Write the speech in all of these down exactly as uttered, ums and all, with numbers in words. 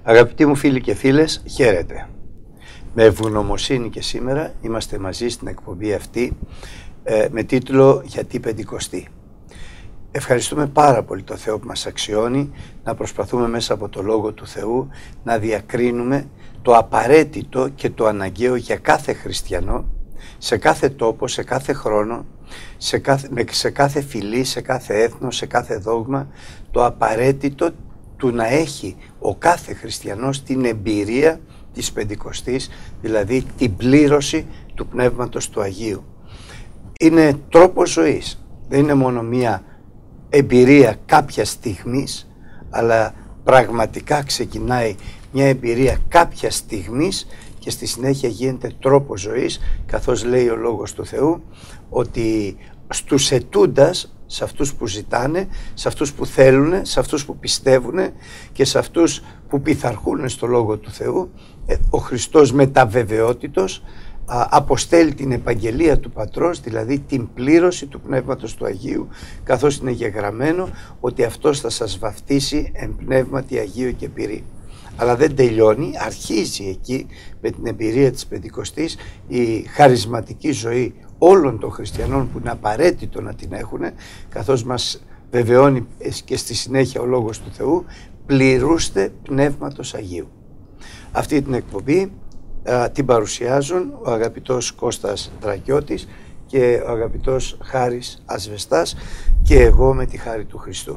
Αγαπητοί μου φίλοι και φίλες, χαίρετε. Με ευγνωμοσύνη και σήμερα είμαστε μαζί στην εκπομπή αυτή ε, με τίτλο «Γιατί Πεντηκοστή». Ευχαριστούμε πάρα πολύ το Θεό που μας αξιώνει να προσπαθούμε μέσα από το Λόγο του Θεού να διακρίνουμε το απαραίτητο και το αναγκαίο για κάθε χριστιανό, σε κάθε τόπο, σε κάθε χρόνο, σε κάθε, σε κάθε φυλή, σε κάθε έθνος, σε κάθε δόγμα, το απαραίτητο του να έχει ο κάθε χριστιανός την εμπειρία της Πεντηκοστής, δηλαδή την πλήρωση του Πνεύματος του Αγίου. Είναι τρόπος ζωής, δεν είναι μόνο μία εμπειρία κάποια στιγμής, αλλά πραγματικά ξεκινάει μια εμπειρία κάποια στιγμής και στη συνέχεια γίνεται τρόπος ζωής, καθώς λέει ο Λόγος του Θεού ότι στους ετούντας, σε αυτούς που ζητάνε, σε αυτούς που θέλουν, σε αυτούς που πιστεύουν και σε αυτούς που πειθαρχούν στο Λόγο του Θεού, ο Χριστός μεταβεβαιότητος αποστέλει την επαγγελία του Πατρός, δηλαδή την πλήρωση του Πνεύματος του Αγίου, καθώς είναι γεγραμμένο ότι αυτός θα σας βαφτίσει εν πνεύματι Αγίου και πυρί. Αλλά δεν τελειώνει, αρχίζει εκεί με την εμπειρία της Πεντηκοστής η χαρισματική ζωή όλων των χριστιανών που είναι απαραίτητο να την έχουν, καθώς μας βεβαιώνει και στη συνέχεια ο Λόγος του Θεού, πληρούστε Πνεύματος Αγίου. Αυτή την εκπομπή α, την παρουσιάζουν ο αγαπητός Κώστας Δρακιώτης και ο αγαπητός Χάρης Ασβεστάς και εγώ με τη χάρη του Χριστού.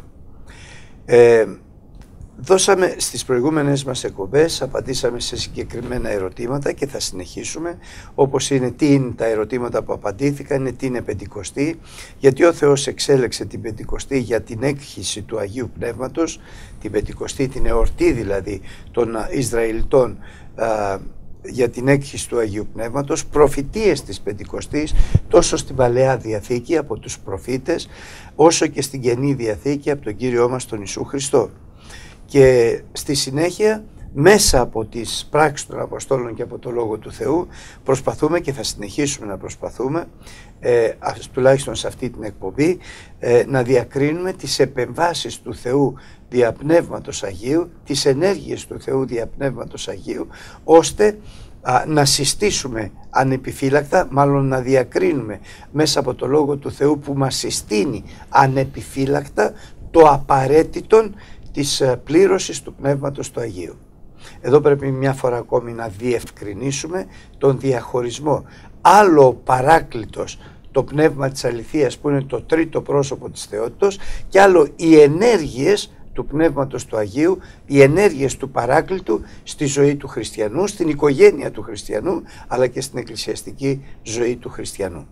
Ε, Δώσαμε στις προηγούμενες μας εκπομπές, απαντήσαμε σε συγκεκριμένα ερωτήματα και θα συνεχίσουμε, όπως είναι τι είναι τα ερωτήματα που απαντήθηκαν, είναι τι είναι Πεντηκοστή, γιατί ο Θεός εξέλεξε την Πεντηκοστή για την έκχυση του Αγίου Πνεύματος, την Πεντηκοστή, την εορτή δηλαδή των Ισραηλιτών α, για την έκχυση του Αγίου Πνεύματος, προφητείες της Πεντηκοστής τόσο στην Παλαιά Διαθήκη από τους προφήτες, όσο και στην Καινή Διαθήκη από τον Κύριό μας τον Ιησού Χριστό. Και στη συνέχεια μέσα από τις πράξεις των Αποστόλων και από το Λόγο του Θεού προσπαθούμε και θα συνεχίσουμε να προσπαθούμε ε, τουλάχιστον σε αυτή την εκπομπή ε, να διακρίνουμε τις επεμβάσεις του Θεού δια Πνεύματος Αγίου, τις ενέργειες του Θεού δια Πνεύματος Αγίου, ώστε α, να συστήσουμε ανεπιφύλακτα, μάλλον να διακρίνουμε μέσα από το Λόγο του Θεού που μας συστήνει ανεπιφύλακτα το απαραίτητον της πλήρωσης του Πνεύματος του Αγίου. Εδώ πρέπει μια φορά ακόμη να διευκρινίσουμε τον διαχωρισμό. Άλλο ο Παράκλητος, το Πνεύμα της Αληθείας που είναι το τρίτο πρόσωπο της Θεότητος, και άλλο οι ενέργειες του Πνεύματος του Αγίου, οι ενέργειες του Παράκλητου στη ζωή του χριστιανού, στην οικογένεια του χριστιανού, αλλά και στην εκκλησιαστική ζωή του χριστιανού.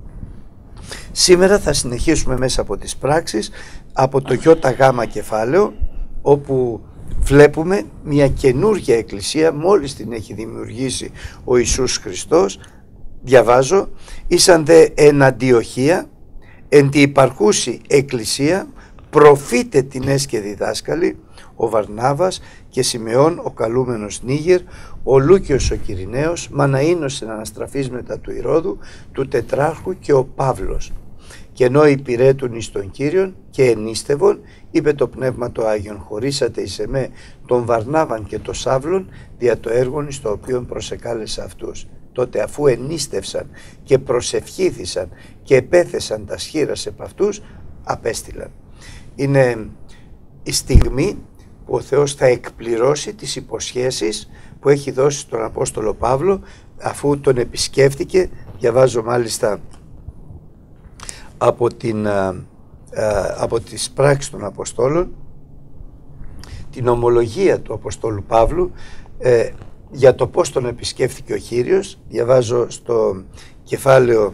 Σήμερα θα συνεχίσουμε μέσα από τις πράξεις, από το ΙΓ κεφάλαιο, όπου βλέπουμε μια καινούργια εκκλησία, μόλις την έχει δημιουργήσει ο Ιησούς Χριστός. Διαβάζω: «Ήσαν δε εν Αντιοχία, εν τη υπαρχούση εκκλησία, προφήτε την έσκε διδάσκαλοι, ο Βαρνάβας και Σιμεών ο καλούμενος Νίγερ, ο Λούκιος ο Κυριναίος, Μαναΐνος εν αναστραφής μετά του Ηρώδου, του Τετράρχου και ο Παύλος. Και ενώ υπηρέτουν εις τον Κύριον και ενίστευον, είπε το Πνεύμα το Άγιον, χωρίσατε εις εμέ τον Βαρνάβαν και τον Σαύλον δια το έργον εις το οποίον προσεκάλεσα αυτούς. Τότε αφού ενίστευσαν και προσευχήθησαν και επέθεσαν τα σχήρας επ' αυτούς, απέστειλαν». Είναι η στιγμή που ο Θεός θα εκπληρώσει τις υποσχέσεις που έχει δώσει στον Απόστολο Παύλο αφού τον επισκέφτηκε. Διαβάζω μάλιστα από, την, α, α, από τις πράξεις των Αποστόλων την ομολογία του Αποστόλου Παύλου ε, για το πώς τον επισκέφθηκε ο Κύριος. Διαβάζω στο κεφάλαιο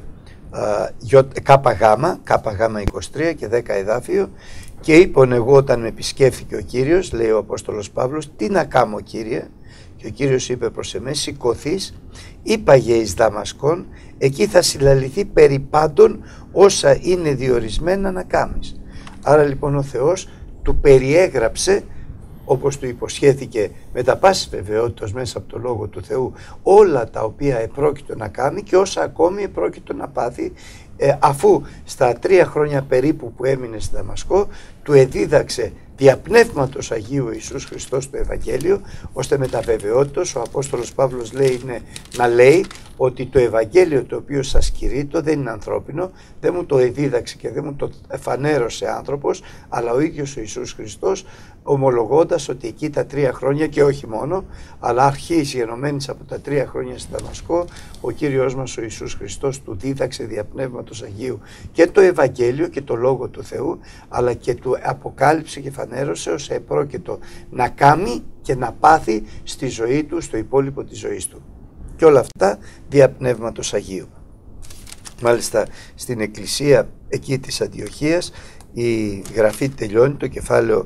ΚΓ, ΚΓ είκοσι τρία και δέκα εδάφιο: «Και είπον εγώ όταν με επισκέφθηκε ο Κύριος», λέει ο Απόστολος Παύλος, «τι να κάμω, Κύριε?» Και ο Κύριος είπε προς εμέ: «Σηκωθείς, ύπαγε εις Δαμασκόν, εκεί θα συλλαληθεί περί πάντων όσα είναι διορισμένα να κάμεις». Άρα λοιπόν ο Θεός του περιέγραψε, όπως του υποσχέθηκε με τα πάσης βεβαιότητας μέσα από το Λόγο του Θεού, όλα τα οποία επρόκειτο να κάνει και όσα ακόμη επρόκειτο να πάθει, ε, αφού στα τρία χρόνια περίπου που έμεινε στη Δαμασκό του εδίδαξε δια Πνεύματος Αγίου Ιησούς Χριστός το Ευαγγέλιο, ώστε με τα βεβαιότητος ο Απόστολος Παύλος λέει είναι, να λέει ότι το Ευαγγέλιο το οποίο σας κηρύττω δεν είναι ανθρώπινο, δεν μου το εδίδαξε και δεν μου το φανέρωσε άνθρωπος, αλλά ο ίδιος ο Ιησούς Χριστός, ομολογώντας ότι εκεί τα τρία χρόνια και όχι μόνο, αλλά αρχής γενομένης από τα τρία χρόνια στη Δαμασκό, ο Κύριος μας ο Ιησούς Χριστός του δίδαξε δια Πνεύματος Αγίου και το Ευαγγέλιο και το Λόγο του Θεού, αλλά και του αποκάλυψε και φανέρωσε ως επρόκειτο να κάνει και να πάθει στη ζωή του, στο υπόλοιπο της ζωής του. Και όλα αυτά δια Πνεύματος Αγίου. Μάλιστα στην εκκλησία εκεί της Αντιοχίας η γραφή τελειώνει, το κεφάλαιο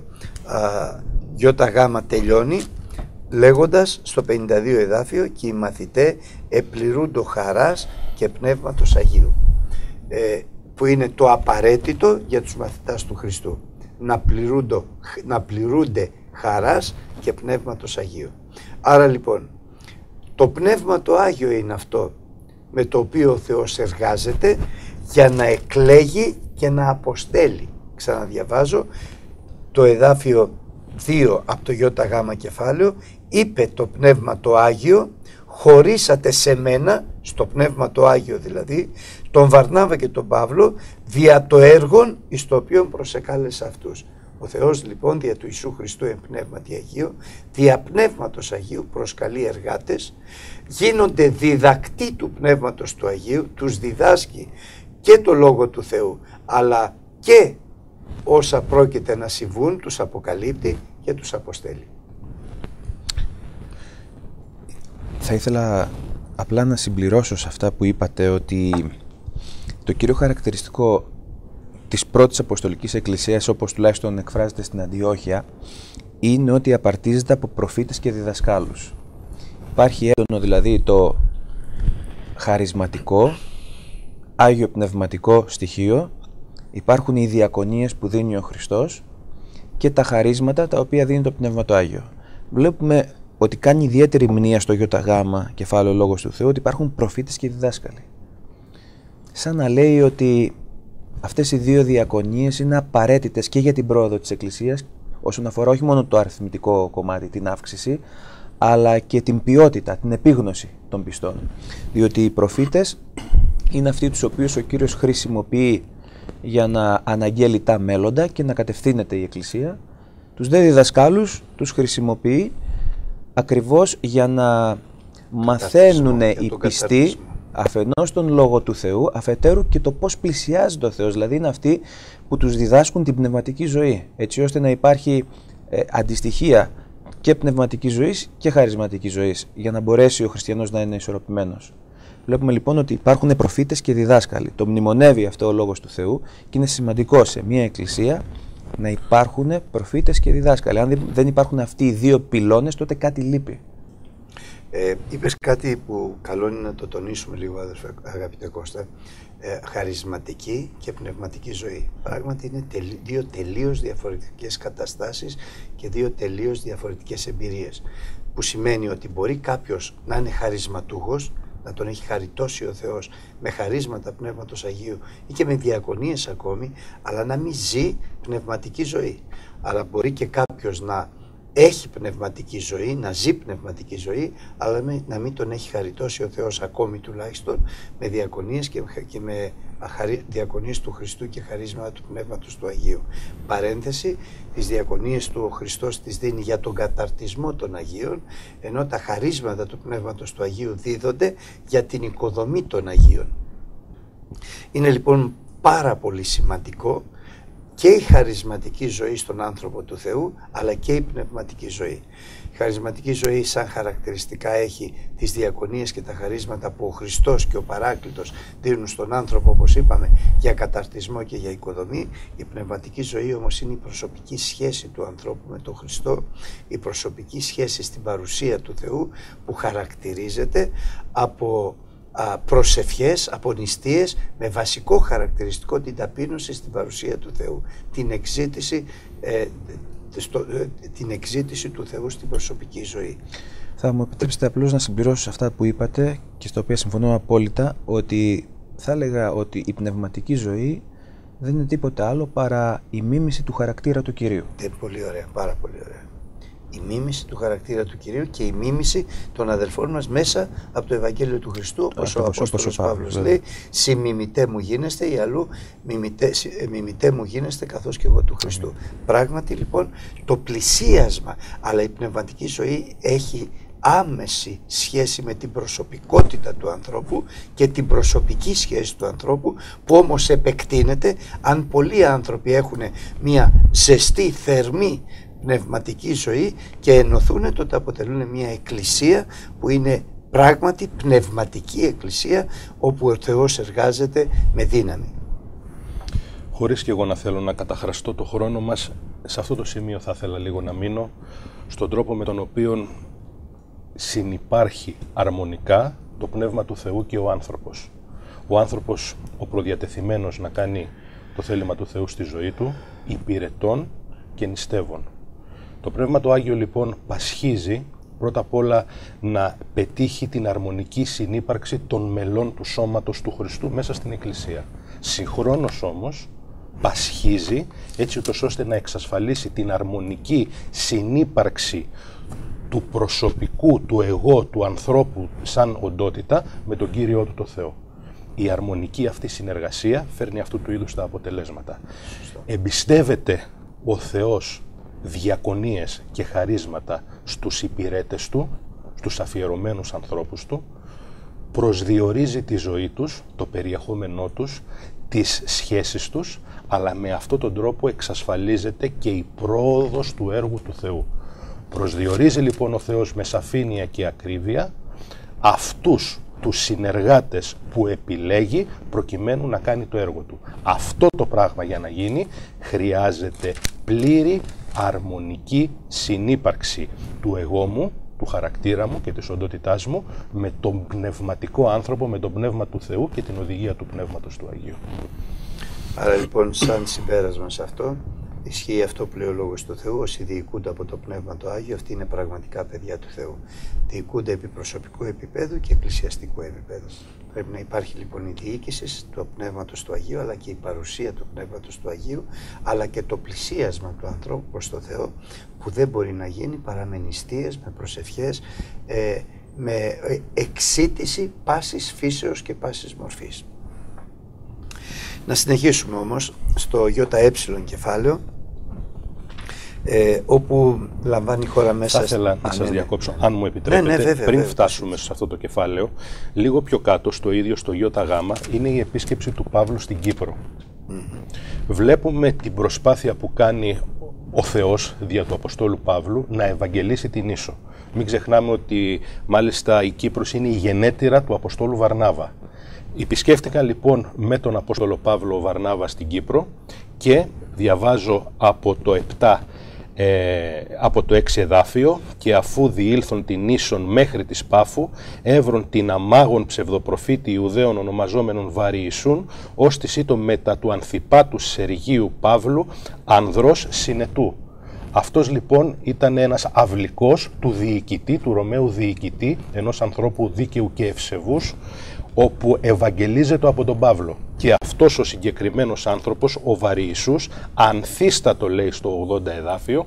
ΙΓ τελειώνει λέγοντας στο πενήντα δύο εδάφιο «Και οι μαθητέ επληρούντο χαράς και Πνεύματος Αγίου», ε, που είναι το απαραίτητο για τους μαθητάς του Χριστού, να, να πληρούνται χαράς και Πνεύματος Αγίου. Άρα λοιπόν το Πνεύμα το Άγιο είναι αυτό με το οποίο ο Θεός εργάζεται για να εκλέγει και να αποστέλει. Ξαναδιαβάζω το εδάφιο δύο από το ΙΓ κεφάλαιο, είπε το Πνεύμα το Άγιο, χωρίσατε σε μένα, στο Πνεύμα το Άγιο δηλαδή, τον Βαρνάβα και τον Παύλο, δια το έργον εις το οποίο προσεκάλεσε αυτούς. Ο Θεός λοιπόν δια του Ιησού Χριστού εν Πνεύματι Αγίου, δια Πνεύματος Αγίου προσκαλεί εργάτες, γίνονται διδακτοί του Πνεύματος του Αγίου, τους διδάσκει και το Λόγο του Θεού, αλλά και όσα πρόκειται να συμβούν τους αποκαλύπτει και τους αποστέλει. Θα ήθελα απλά να συμπληρώσω σε αυτά που είπατε ότι το κύριο χαρακτηριστικό της πρώτης Αποστολικής Εκκλησίας, όπως τουλάχιστον εκφράζεται στην Αντιόχεια, είναι ότι απαρτίζεται από προφήτες και διδασκάλους. Υπάρχει έντονο δηλαδή το χαρισματικό, άγιο πνευματικό στοιχείο, υπάρχουν οι διακονίες που δίνει ο Χριστός και τα χαρίσματα τα οποία δίνει το Πνεύμα το Άγιο. Βλέπουμε ότι κάνει ιδιαίτερη μνήα στο ΙΓ κεφάλαιο Λόγος του Θεού ότι υπάρχουν προφήτες και διδάσκαλοι. Σαν να λέει ότι αυτές οι δύο διακονίες είναι απαραίτητες και για την πρόοδο της Εκκλησίας όσον αφορά όχι μόνο το αριθμητικό κομμάτι, την αύξηση, αλλά και την ποιότητα, την επίγνωση των πιστών. Διότι οι προφήτες είναι αυτοί τους οποίους ο Κύριος χρησιμοποιεί για να αναγγέλει τα μέλλοντα και να κατευθύνεται η Εκκλησία. Τους δε διδασκάλους τους χρησιμοποιεί ακριβώς για να μαθαίνουν οι πιστοί αφενός τον Λόγο του Θεού, αφετέρου και το πώς πλησιάζει ο Θεός. Δηλαδή είναι αυτοί που τους διδάσκουν την πνευματική ζωή, έτσι ώστε να υπάρχει ε, αντιστοιχεία και πνευματικής ζωής και χαρισματικής ζωής, για να μπορέσει ο χριστιανός να είναι ισορροπημένος. Βλέπουμε λοιπόν ότι υπάρχουν προφήτες και διδάσκαλοι. Το μνημονεύει αυτό ο Λόγος του Θεού και είναι σημαντικό σε μια εκκλησία να υπάρχουν προφήτες και διδάσκαλοι. Αν δεν υπάρχουν αυτοί οι δύο πυλώνες, τότε κάτι λείπει. Ε, είπες κάτι που καλό είναι να το τονίσουμε λίγο, αδερφέ, αγαπητέ Κώστα. Ε, χαρισματική και πνευματική ζωή. Πράγματι είναι τελ, δύο τελείως διαφορετικές καταστάσεις και δύο τελείως διαφορετικές εμπειρίες. Που σημαίνει ότι μπορεί κάποιος να είναι χαρισματούχος, να τον έχει χαριτώσει ο Θεός με χαρίσματα Πνεύματος Αγίου ή και με διακονίες ακόμη, αλλά να μην ζει πνευματική ζωή. Αλλά μπορεί και κάποιος να έχει πνευματική ζωή, να ζει πνευματική ζωή, αλλά να μην τον έχει χαριτώσει ο Θεός ακόμη τουλάχιστον με διακονίες και, και με διακονίες του Χριστού και χαρίσματα του Πνεύματος του Αγίου. Παρένθεση, τις διακονίες του ο Χριστός τις δίνει για τον καταρτισμό των Αγίων, ενώ τα χαρίσματα του Πνεύματος του Αγίου δίδονται για την οικοδομή των Αγίων. Είναι λοιπόν πάρα πολύ σημαντικό και η χαρισματική ζωή στον άνθρωπο του Θεού, αλλά και η πνευματική ζωή. Η χαρισματική ζωή σαν χαρακτηριστικά έχει τις διακονίες και τα χαρίσματα που ο Χριστός και ο Παράκλητος δίνουν στον άνθρωπο, όπως είπαμε, για καταρτισμό και για οικοδομή. Η πνευματική ζωή όμως είναι η προσωπική σχέση του ανθρώπου με τον Χριστό, η προσωπική σχέση στην παρουσία του Θεού, που χαρακτηρίζεται από προσευχές, από νηστείες, με βασικό χαρακτηριστικό την ταπείνωση στην παρουσία του Θεού, την εξήτηση, ε, στο, ε, την εξήτηση του Θεού στην προσωπική ζωή. Θα μου επιτρέψετε απλώς να συμπληρώσω σε αυτά που είπατε και στα οποία συμφωνώ απόλυτα, ότι θα έλεγα ότι η πνευματική ζωή δεν είναι τίποτα άλλο παρά η μίμηση του χαρακτήρα του Κυρίου. Ε, πολύ ωραία, πάρα πολύ ωραία. Η μίμηση του χαρακτήρα του Κυρίου και η μίμηση των αδελφών μας μέσα από το Ευαγγέλιο του Χριστού, όπως ο Απόστολος Παύλος λέει, «Συμμιμητέ μου γίνεστε» ή αλλού «Μιμητέ, μιμητέ μου γίνεστε καθώς και εγώ του Χριστού». Πράγματι λοιπόν το πλησίασμα, αλλά η πνευματική ζωή έχει άμεση σχέση με την προσωπικότητα του ανθρώπου και την προσωπική σχέση του ανθρώπου, που όμως επεκτείνεται αν πολλοί άνθρωποι έχουν μια ζεστή, θερμή πνευματική ζωή και ενωθούν, τότε αποτελούν μια εκκλησία που είναι πράγματι πνευματική εκκλησία, όπου ο Θεός εργάζεται με δύναμη. Χωρίς και εγώ να θέλω να καταχραστώ το χρόνο μας, σε αυτό το σημείο θα ήθελα λίγο να μείνω στον τρόπο με τον οποίο συνυπάρχει αρμονικά το Πνεύμα του Θεού και ο άνθρωπος. Ο άνθρωπος, ο προδιατεθειμένος να κάνει το θέλημα του Θεού στη ζωή του, υπηρετών και νηστεύων. Το Πνεύμα το Άγιο λοιπόν πασχίζει πρώτα απ' όλα να πετύχει την αρμονική συνύπαρξη των μελών του σώματος του Χριστού μέσα στην Εκκλησία. Συγχρόνως όμως πασχίζει έτσι ούτως ώστε να εξασφαλίσει την αρμονική συνύπαρξη του προσωπικού, του εγώ, του ανθρώπου σαν οντότητα με τον Κύριό του το Θεό. Η αρμονική αυτή συνεργασία φέρνει αυτού του είδους τα αποτελέσματα. Εμπιστεύεται ο Θεός διακονίες και χαρίσματα στους υπηρέτες του, στους αφιερωμένους ανθρώπους του, προσδιορίζει τη ζωή τους, το περιεχόμενό τους, τις σχέσεις τους, αλλά με αυτόν τον τρόπο εξασφαλίζεται και η πρόοδος του έργου του Θεού. Προσδιορίζει λοιπόν ο Θεός με σαφήνεια και ακρίβεια αυτούς τους συνεργάτες που επιλέγει προκειμένου να κάνει το έργο του. Αυτό το πράγμα για να γίνει χρειάζεται πλήρη αρμονική συνύπαρξη του εγώ μου, του χαρακτήρα μου και της οντότητάς μου με τον πνευματικό άνθρωπο, με τον πνεύμα του Θεού και την οδηγία του Πνεύματος του Αγίου. Άρα λοιπόν σαν συμπέρασμα σε αυτό, ισχύει αυτό που λέει ο Λόγος του Θεού: όσοι διοικούνται από το Πνεύμα το Άγιο, αυτοί είναι πραγματικά παιδιά του Θεού. Διοικούνται επί προσωπικού επίπεδου και εκκλησιαστικού επίπεδου. Πρέπει να υπάρχει λοιπόν η διοίκηση του Πνεύματος του Αγίου, αλλά και η παρουσία του Πνεύματος του Αγίου, αλλά και το πλησίασμα του ανθρώπου προς το Θεό, που δεν μπορεί να γίνει παρά με νηστείες, με προσευχές, ε, με εξήτηση πάσης φύσεως και πάσης μορφής. Να συνεχίσουμε όμως στο ΙΕ κεφάλαιο, ε, όπου λαμβάνει η χώρα μέσα... Θα ήθελα στη... να σας ναι, διακόψω, ναι. αν μου επιτρέπετε, ναι, ναι, βέβαια, πριν βέβαια, φτάσουμε βέβαια. σε αυτό το κεφάλαιο, λίγο πιο κάτω, στο ίδιο, στο ΙΓ, είναι η επίσκεψη του Παύλου στην Κύπρο. Mm-hmm. Βλέπουμε την προσπάθεια που κάνει ο Θεός δια του Αποστόλου Παύλου να ευαγγελίσει την Ίσο. Μην ξεχνάμε ότι μάλιστα η Κύπρος είναι η γενέτειρα του Αποστόλου Βαρνάβα. Επισκέφτηκαν λοιπόν με τον Απόστολο Παύλο Βαρνάβα στην Κύπρο και διαβάζω από το επτά, ε, από το έξι εδάφιο: και αφού διήλθον την Ίσον μέχρι της Πάφου, έβρον την αμάγων ψευδοπροφήτη Ιουδαίων ονομαζόμενων Βαριησούν, ως της ήτο μετά του Ανθιπάτου Σεργίου Παύλου, ανδρός συνετού. Αυτός λοιπόν ήταν ένας αυλικός του διοικητή, του Ρωμαίου διοικητή, ενός ανθρώπου δίκαιου και ευσεβούς, όπου ευαγγελίζεται από τον Παύλο. Και αυτός ο συγκεκριμένος άνθρωπος, ο Βαριησούς, ανθίστατο λέει στο ογδόντα εδάφιο,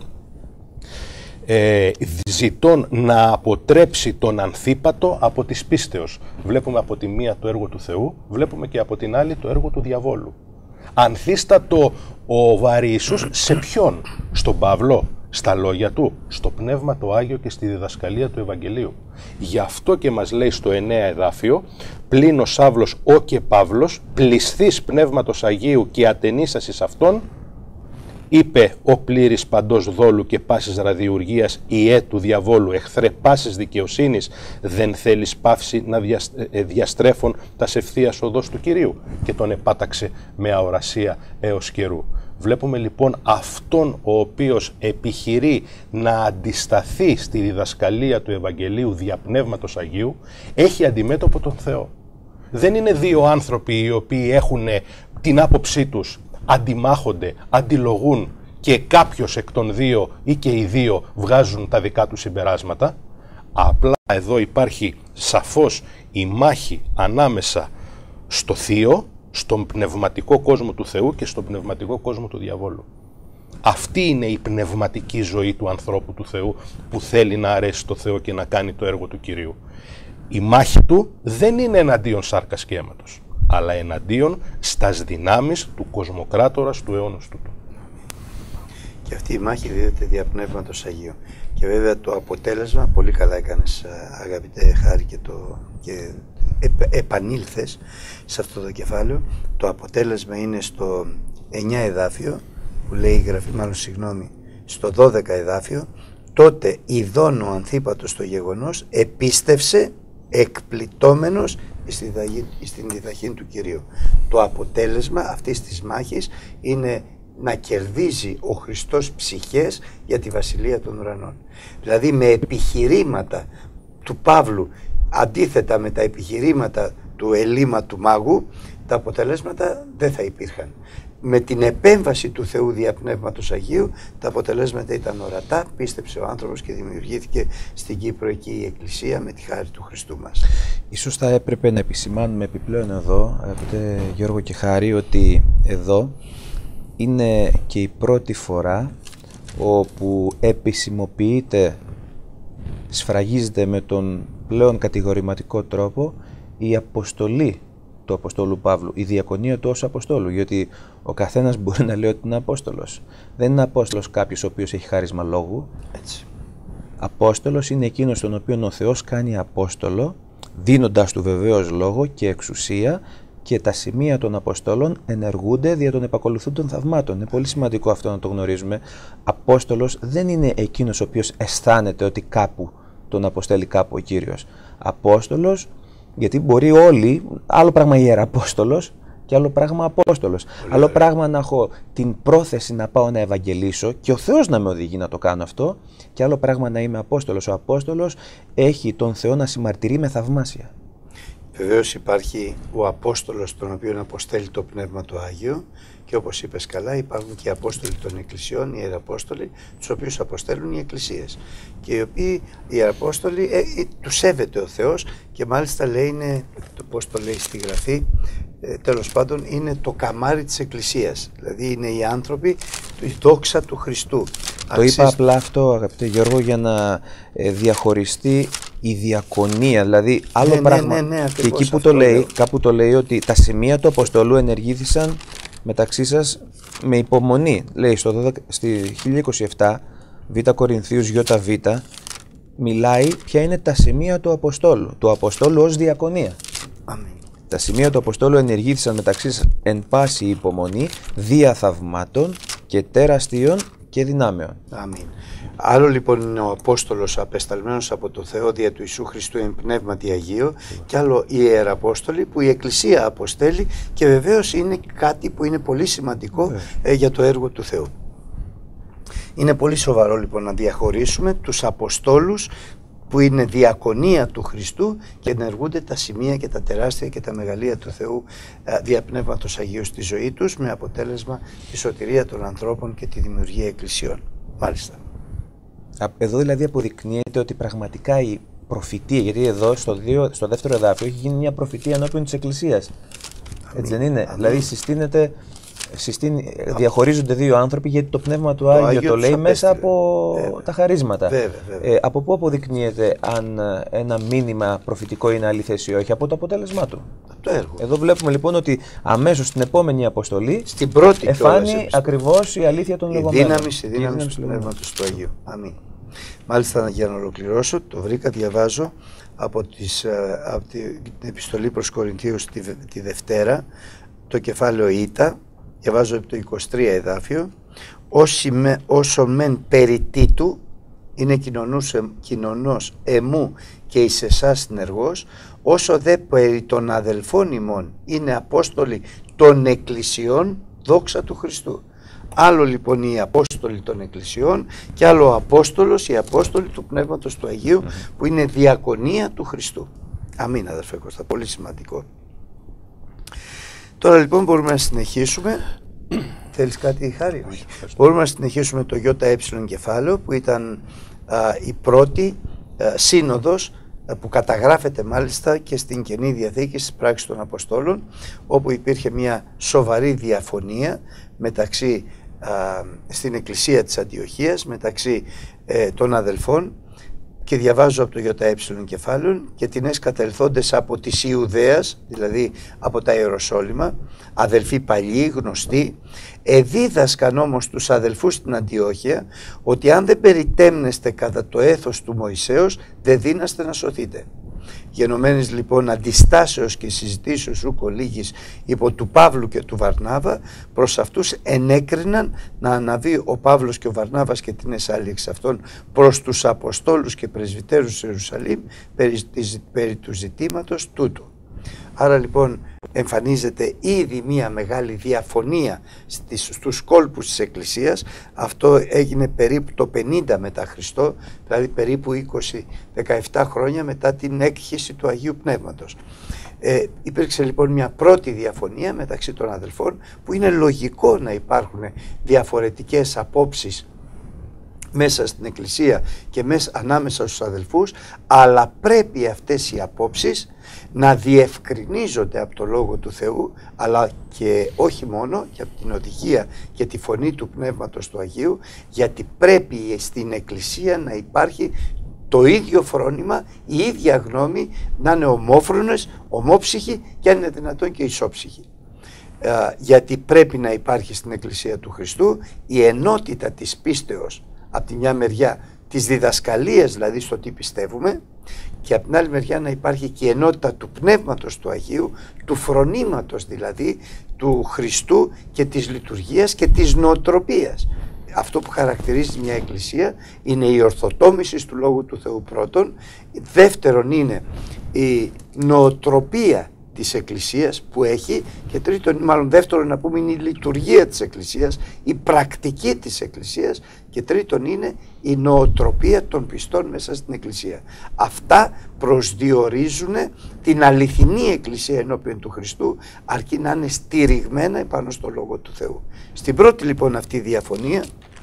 ε, ζητών να αποτρέψει τον Ανθίπατο από της πίστεως. Βλέπουμε από τη μία το έργο του Θεού, βλέπουμε και από την άλλη το έργο του διαβόλου. Ανθίστατο ο Βαριησούς σε ποιον? Στον Παύλο, στα λόγια του, στο Πνεύμα το Άγιο και στη διδασκαλία του Ευαγγελίου. Γι' αυτό και μας λέει στο εννέα εδάφιο: πλην ο Σαύλος ο και Παύλος, πλησθείς Πνεύματος Αγίου και ατενίσας εις αυτόν, είπε ο πλήρης παντός δόλου και πάσης ραδιουργίας, ιέ του διαβόλου, εχθρέ πάσης δικαιοσύνης, δεν θέλεις πάυση να διαστρέφουν τας ευθείας οδός του Κυρίου? Και τον επάταξε με αορασία έως καιρού. Βλέπουμε λοιπόν αυτόν ο οποίος επιχειρεί να αντισταθεί στη διδασκαλία του Ευαγγελίου δια Πνεύματος Αγίου, έχει αντιμέτωπο τον Θεό. Δεν είναι δύο άνθρωποι οι οποίοι έχουν την άποψή τους, αντιμάχονται, αντιλογούν και κάποιος εκ των δύο ή και οι δύο βγάζουν τα δικά τους συμπεράσματα. Απλά εδώ υπάρχει σαφώς η μάχη ανάμεσα στο θείο στον πνευματικό κόσμο του Θεού και στον πνευματικό κόσμο του διαβόλου. Αυτή είναι η πνευματική ζωή του ανθρώπου του Θεού που θέλει να αρέσει το Θεό και να κάνει το έργο του Κυρίου. Η μάχη του δεν είναι εναντίον σάρκας και αίματος, αλλά εναντίον στας δυνάμεις του κοσμοκράτορας του αιώνος τούτου. Και αυτή η μάχη δίδεται δια Πνεύματος Αγίου. Και βέβαια το αποτέλεσμα, πολύ καλά έκανες αγαπητέ Χάρη και, το, και επ, επανήλθες σε αυτό το κεφάλαιο. Το αποτέλεσμα είναι στο εννιά εδάφιο, που λέει η Γραφή, μάλλον συγγνώμη, στο δώδεκα εδάφιο. Τότε ειδών ο Ανθίπατος το γεγονός επίστευσε εκπληττόμενος στην διδαχήν του Κυρίου. Το αποτέλεσμα αυτής της μάχης είναι να κερδίζει ο Χριστός ψυχές για τη Βασιλεία των Ουρανών. Δηλαδή με επιχειρήματα του Παύλου αντίθετα με τα επιχειρήματα του Ελίμα του μάγου, τα αποτελέσματα δεν θα υπήρχαν. Με την επέμβαση του Θεού δια Πνεύματος Αγίου τα αποτελέσματα ήταν ορατά, πίστεψε ο άνθρωπος και δημιουργήθηκε στην Κύπρο εκεί η Εκκλησία με τη χάρη του Χριστού μας. Ίσως θα έπρεπε να επισημάνουμε επιπλέον εδώ, αγαπητέ Γιώργο και Χάρη, ότι εδώ είναι και η πρώτη φορά όπου επισημοποιείται, σφραγίζεται με τον πλέον κατηγορηματικό τρόπο η αποστολή του Αποστόλου Παύλου, η διακονία του ως Αποστόλου, γιατί ο καθένας μπορεί να λέει ότι είναι Απόστολος. Δεν είναι Απόστολος κάποιος ο οποίος έχει χάρισμα λόγου. Έτσι. Απόστολος είναι εκείνος τον οποίο ο Θεός κάνει Απόστολο, δίνοντας του βεβαίως λόγο και εξουσία, και τα σημεία των Αποστόλων ενεργούνται δια των επακολουθούντων θαυμάτων. Είναι πολύ σημαντικό αυτό να το γνωρίζουμε. Απόστολος δεν είναι εκείνος ο οποίος αισθάνεται ότι κάπου τον αποστέλει κάπου ο Κύριος. Απόστολος, γιατί μπορεί όλοι, άλλο πράγμα ιεραπόστολος και άλλο πράγμα Απόστολος. Πολύ άλλο ωραία. Πράγμα να έχω την πρόθεση να πάω να ευαγγελίσω και ο Θεός να με οδηγεί να το κάνω αυτό, και άλλο πράγμα να είμαι Απόστολος. Ο Απόστολος έχει τον Θεό να συμμαρτυρεί με θαυμάσια. Βεβαίως υπάρχει ο Απόστολος τον οποίον αποστέλει το Πνεύμα το Άγιο, και όπως είπες καλά υπάρχουν και οι Απόστολοι των Εκκλησιών, οι Ιεραπόστολοι, τους οποίους αποστέλουν οι Εκκλησίες, και οι οποίοι οι Ιεραπόστολοι ε, ε, τους σέβεται ο Θεός, και μάλιστα λέει, είναι, το πώς το λέει στη Γραφή, ε, τέλος πάντων είναι το καμάρι της Εκκλησίας, δηλαδή είναι οι άνθρωποι, η δόξα του Χριστού. Το Αξίζ... είπα απλά αυτό, αγαπητέ Γιώργο, για να ε, διαχωριστεί η διακονία, δηλαδή άλλο ναι, πράγμα. Ναι, ναι, ναι, και εκεί που το λέει, λέω. κάπου το λέει ότι τα σημεία του Αποστολού ενεργήθησαν μεταξύ σας με υπομονή. Λέει στο δώδεκα, στη χίλια είκοσι επτά, Β Κορινθίους Ι Β, μιλάει ποια είναι τα σημεία του Αποστόλου, του Αποστόλου ως διακονία. Αμήν. Τα σημεία του Αποστόλου ενεργήθησαν μεταξύ σας εν πάση υπομονή, δια θαυμάτων και τεραστίων και δυνάμεων. Αμήν. Άλλο λοιπόν είναι ο Απόστολος απεσταλμένος από το Θεό δια του Ιησού Χριστού εν πνεύματι Αγίο, και άλλο οι Ιεραπόστολοι που η Εκκλησία αποστέλει, και βεβαίως είναι κάτι που είναι πολύ σημαντικό ε, για το έργο του Θεού. Είναι πολύ σοβαρό λοιπόν να διαχωρίσουμε τους Αποστόλους που είναι διακονία του Χριστού και ενεργούνται τα σημεία και τα τεράστια και τα μεγαλεία του Θεού δια Πνεύματος Αγίου στη ζωή τους, με αποτέλεσμα τη σωτηρία των ανθρώπων και τη δημιουργία εκκλησιών. Μάλιστα. Εδώ δηλαδή αποδεικνύεται ότι πραγματικά η προφητεία, γιατί εδώ στο, δύο, στο δεύτερο εδάφιο έχει γίνει μια προφητεία ενώπιον της Εκκλησίας. Αμήν. Έτσι δεν είναι? Αμήν. Δηλαδή συστήνεται, συστήνει, διαχωρίζονται δύο άνθρωποι, γιατί το Πνεύμα του Άγιο, Άγιο το λέει μέσα από βέβαια. τα χαρίσματα. Βέβαια, βέβαια. Ε, από πού αποδεικνύεται αν ένα μήνυμα προφητικό είναι αληθές ή όχι? Από το αποτέλεσμά του. Το έργο. Εδώ βλέπουμε λοιπόν ότι αμέσως στην επόμενη αποστολή στην πρώτη εφάνει ακριβώς η αλήθεια των λεγόμενων. Η δύναμη, η δύναμη του Πνεύματος του Αγίου. Αμήν. Μάλιστα, για να ολοκληρώσω, το βρήκα, διαβάζω από, τις, από την επιστολή προς Κορινθίους τη, τη Δευτέρα, το κεφάλαιο Ήτα, διαβάζω από το είκοσι τρία εδάφιο. Με, όσο μεν περί τίτου είναι κοινωνός εμού και εις εσάς συνεργός, όσο δε περί των αδελφών ημών είναι Απόστολοι των Εκκλησιών, δόξα του Χριστού. Άλλο λοιπόν οι Απόστολοι των Εκκλησιών και άλλο ο Απόστολος, οι Απόστολοι του Πνεύματος του Αγίου, mm-hmm. που είναι διακονία του Χριστού. Αμήν, αδερφέ Κώστα, πολύ σημαντικό. Τώρα λοιπόν μπορούμε να συνεχίσουμε. Θέλεις κάτι, Χάρη? Όχι. Μπορούμε να συνεχίσουμε το ΙΕ κεφάλαιο, που ήταν α, η πρώτη α, σύνοδος που καταγράφεται μάλιστα και στην Καινή Διαθήκη στις Πράξεις των Αποστόλων, όπου υπήρχε μια σοβαρή διαφωνία μεταξύ, α, στην Εκκλησία της Αντιοχίας, μεταξύ ε, των αδελφών, και διαβάζω από το ΙΕ κεφάλαιο, και την εσκατελθόντες από της Ιουδαίας, δηλαδή από τα Ιεροσόλυμα, αδελφοί παλιοί, γνωστοί, εδίδασκαν όμως τους αδελφούς στην Αντιόχεια ότι αν δεν περιτέμνεστε κατά το έθος του Μωυσέως, δεν δύναστε να σωθείτε. Γενομένης λοιπόν αντιστάσεως και συζητήσεως ούκ ολίγης υπό του Παύλου και του Βαρνάβα, προς αυτούς ενέκριναν να αναβεί ο Παύλος και ο Βαρνάβας και την εσάλη εξ αυτών προς τους Αποστόλους και Πρεσβυτέρους Ιερουσαλήμ περί, περί του ζητήματος τούτου. Άρα λοιπόν εμφανίζεται ήδη μια μεγάλη διαφωνία στις, στους κόλπους της Εκκλησίας. Αυτό έγινε περίπου το πενήντα μετά Χριστό, δηλαδή περίπου είκοσι με δεκαεπτά χρόνια μετά την έκχυση του Αγίου Πνεύματος. Ε, υπήρξε λοιπόν μια πρώτη διαφωνία μεταξύ των αδελφών, που είναι λογικό να υπάρχουν διαφορετικές απόψεις μέσα στην Εκκλησία και μέσα, ανάμεσα στους αδελφούς, αλλά πρέπει αυτές οι απόψεις να διευκρινίζονται από το Λόγο του Θεού, αλλά και όχι μόνο, και από την οδηγία και τη φωνή του Πνεύματος του Αγίου, γιατί πρέπει στην Εκκλησία να υπάρχει το ίδιο φρόνημα, η ίδια γνώμη, να είναι ομόφρονες, ομόψυχοι και αν είναι δυνατόν και ισόψυχοι. Ε, γιατί πρέπει να υπάρχει στην Εκκλησία του Χριστού η ενότητα της πίστεως, από τη μια μεριά της διδασκαλίας, δηλαδή στο τι πιστεύουμε, και από την άλλη μεριά να υπάρχει και η ενότητα του Πνεύματος του Αγίου, του φρονήματος δηλαδή του Χριστού και της λειτουργίας και της νοοτροπίας. Αυτό που χαρακτηρίζει μια εκκλησία είναι η ορθοτόμηση του Λόγου του Θεού πρώτον, δεύτερον είναι η νοοτροπία της Εκκλησίας που έχει, και τρίτον, μάλλον δεύτερον να πούμε, είναι η λειτουργία της Εκκλησίας, η πρακτική της Εκκλησίας, και τρίτον είναι η νοοτροπία των πιστών μέσα στην Εκκλησία. Αυτά προσδιορίζουν την αληθινή Εκκλησία ενώπιον του Χριστού, αρκεί να είναι στηριγμένα επάνω στο Λόγο του Θεού. Στην πρώτη λοιπόν αυτή διαφωνία,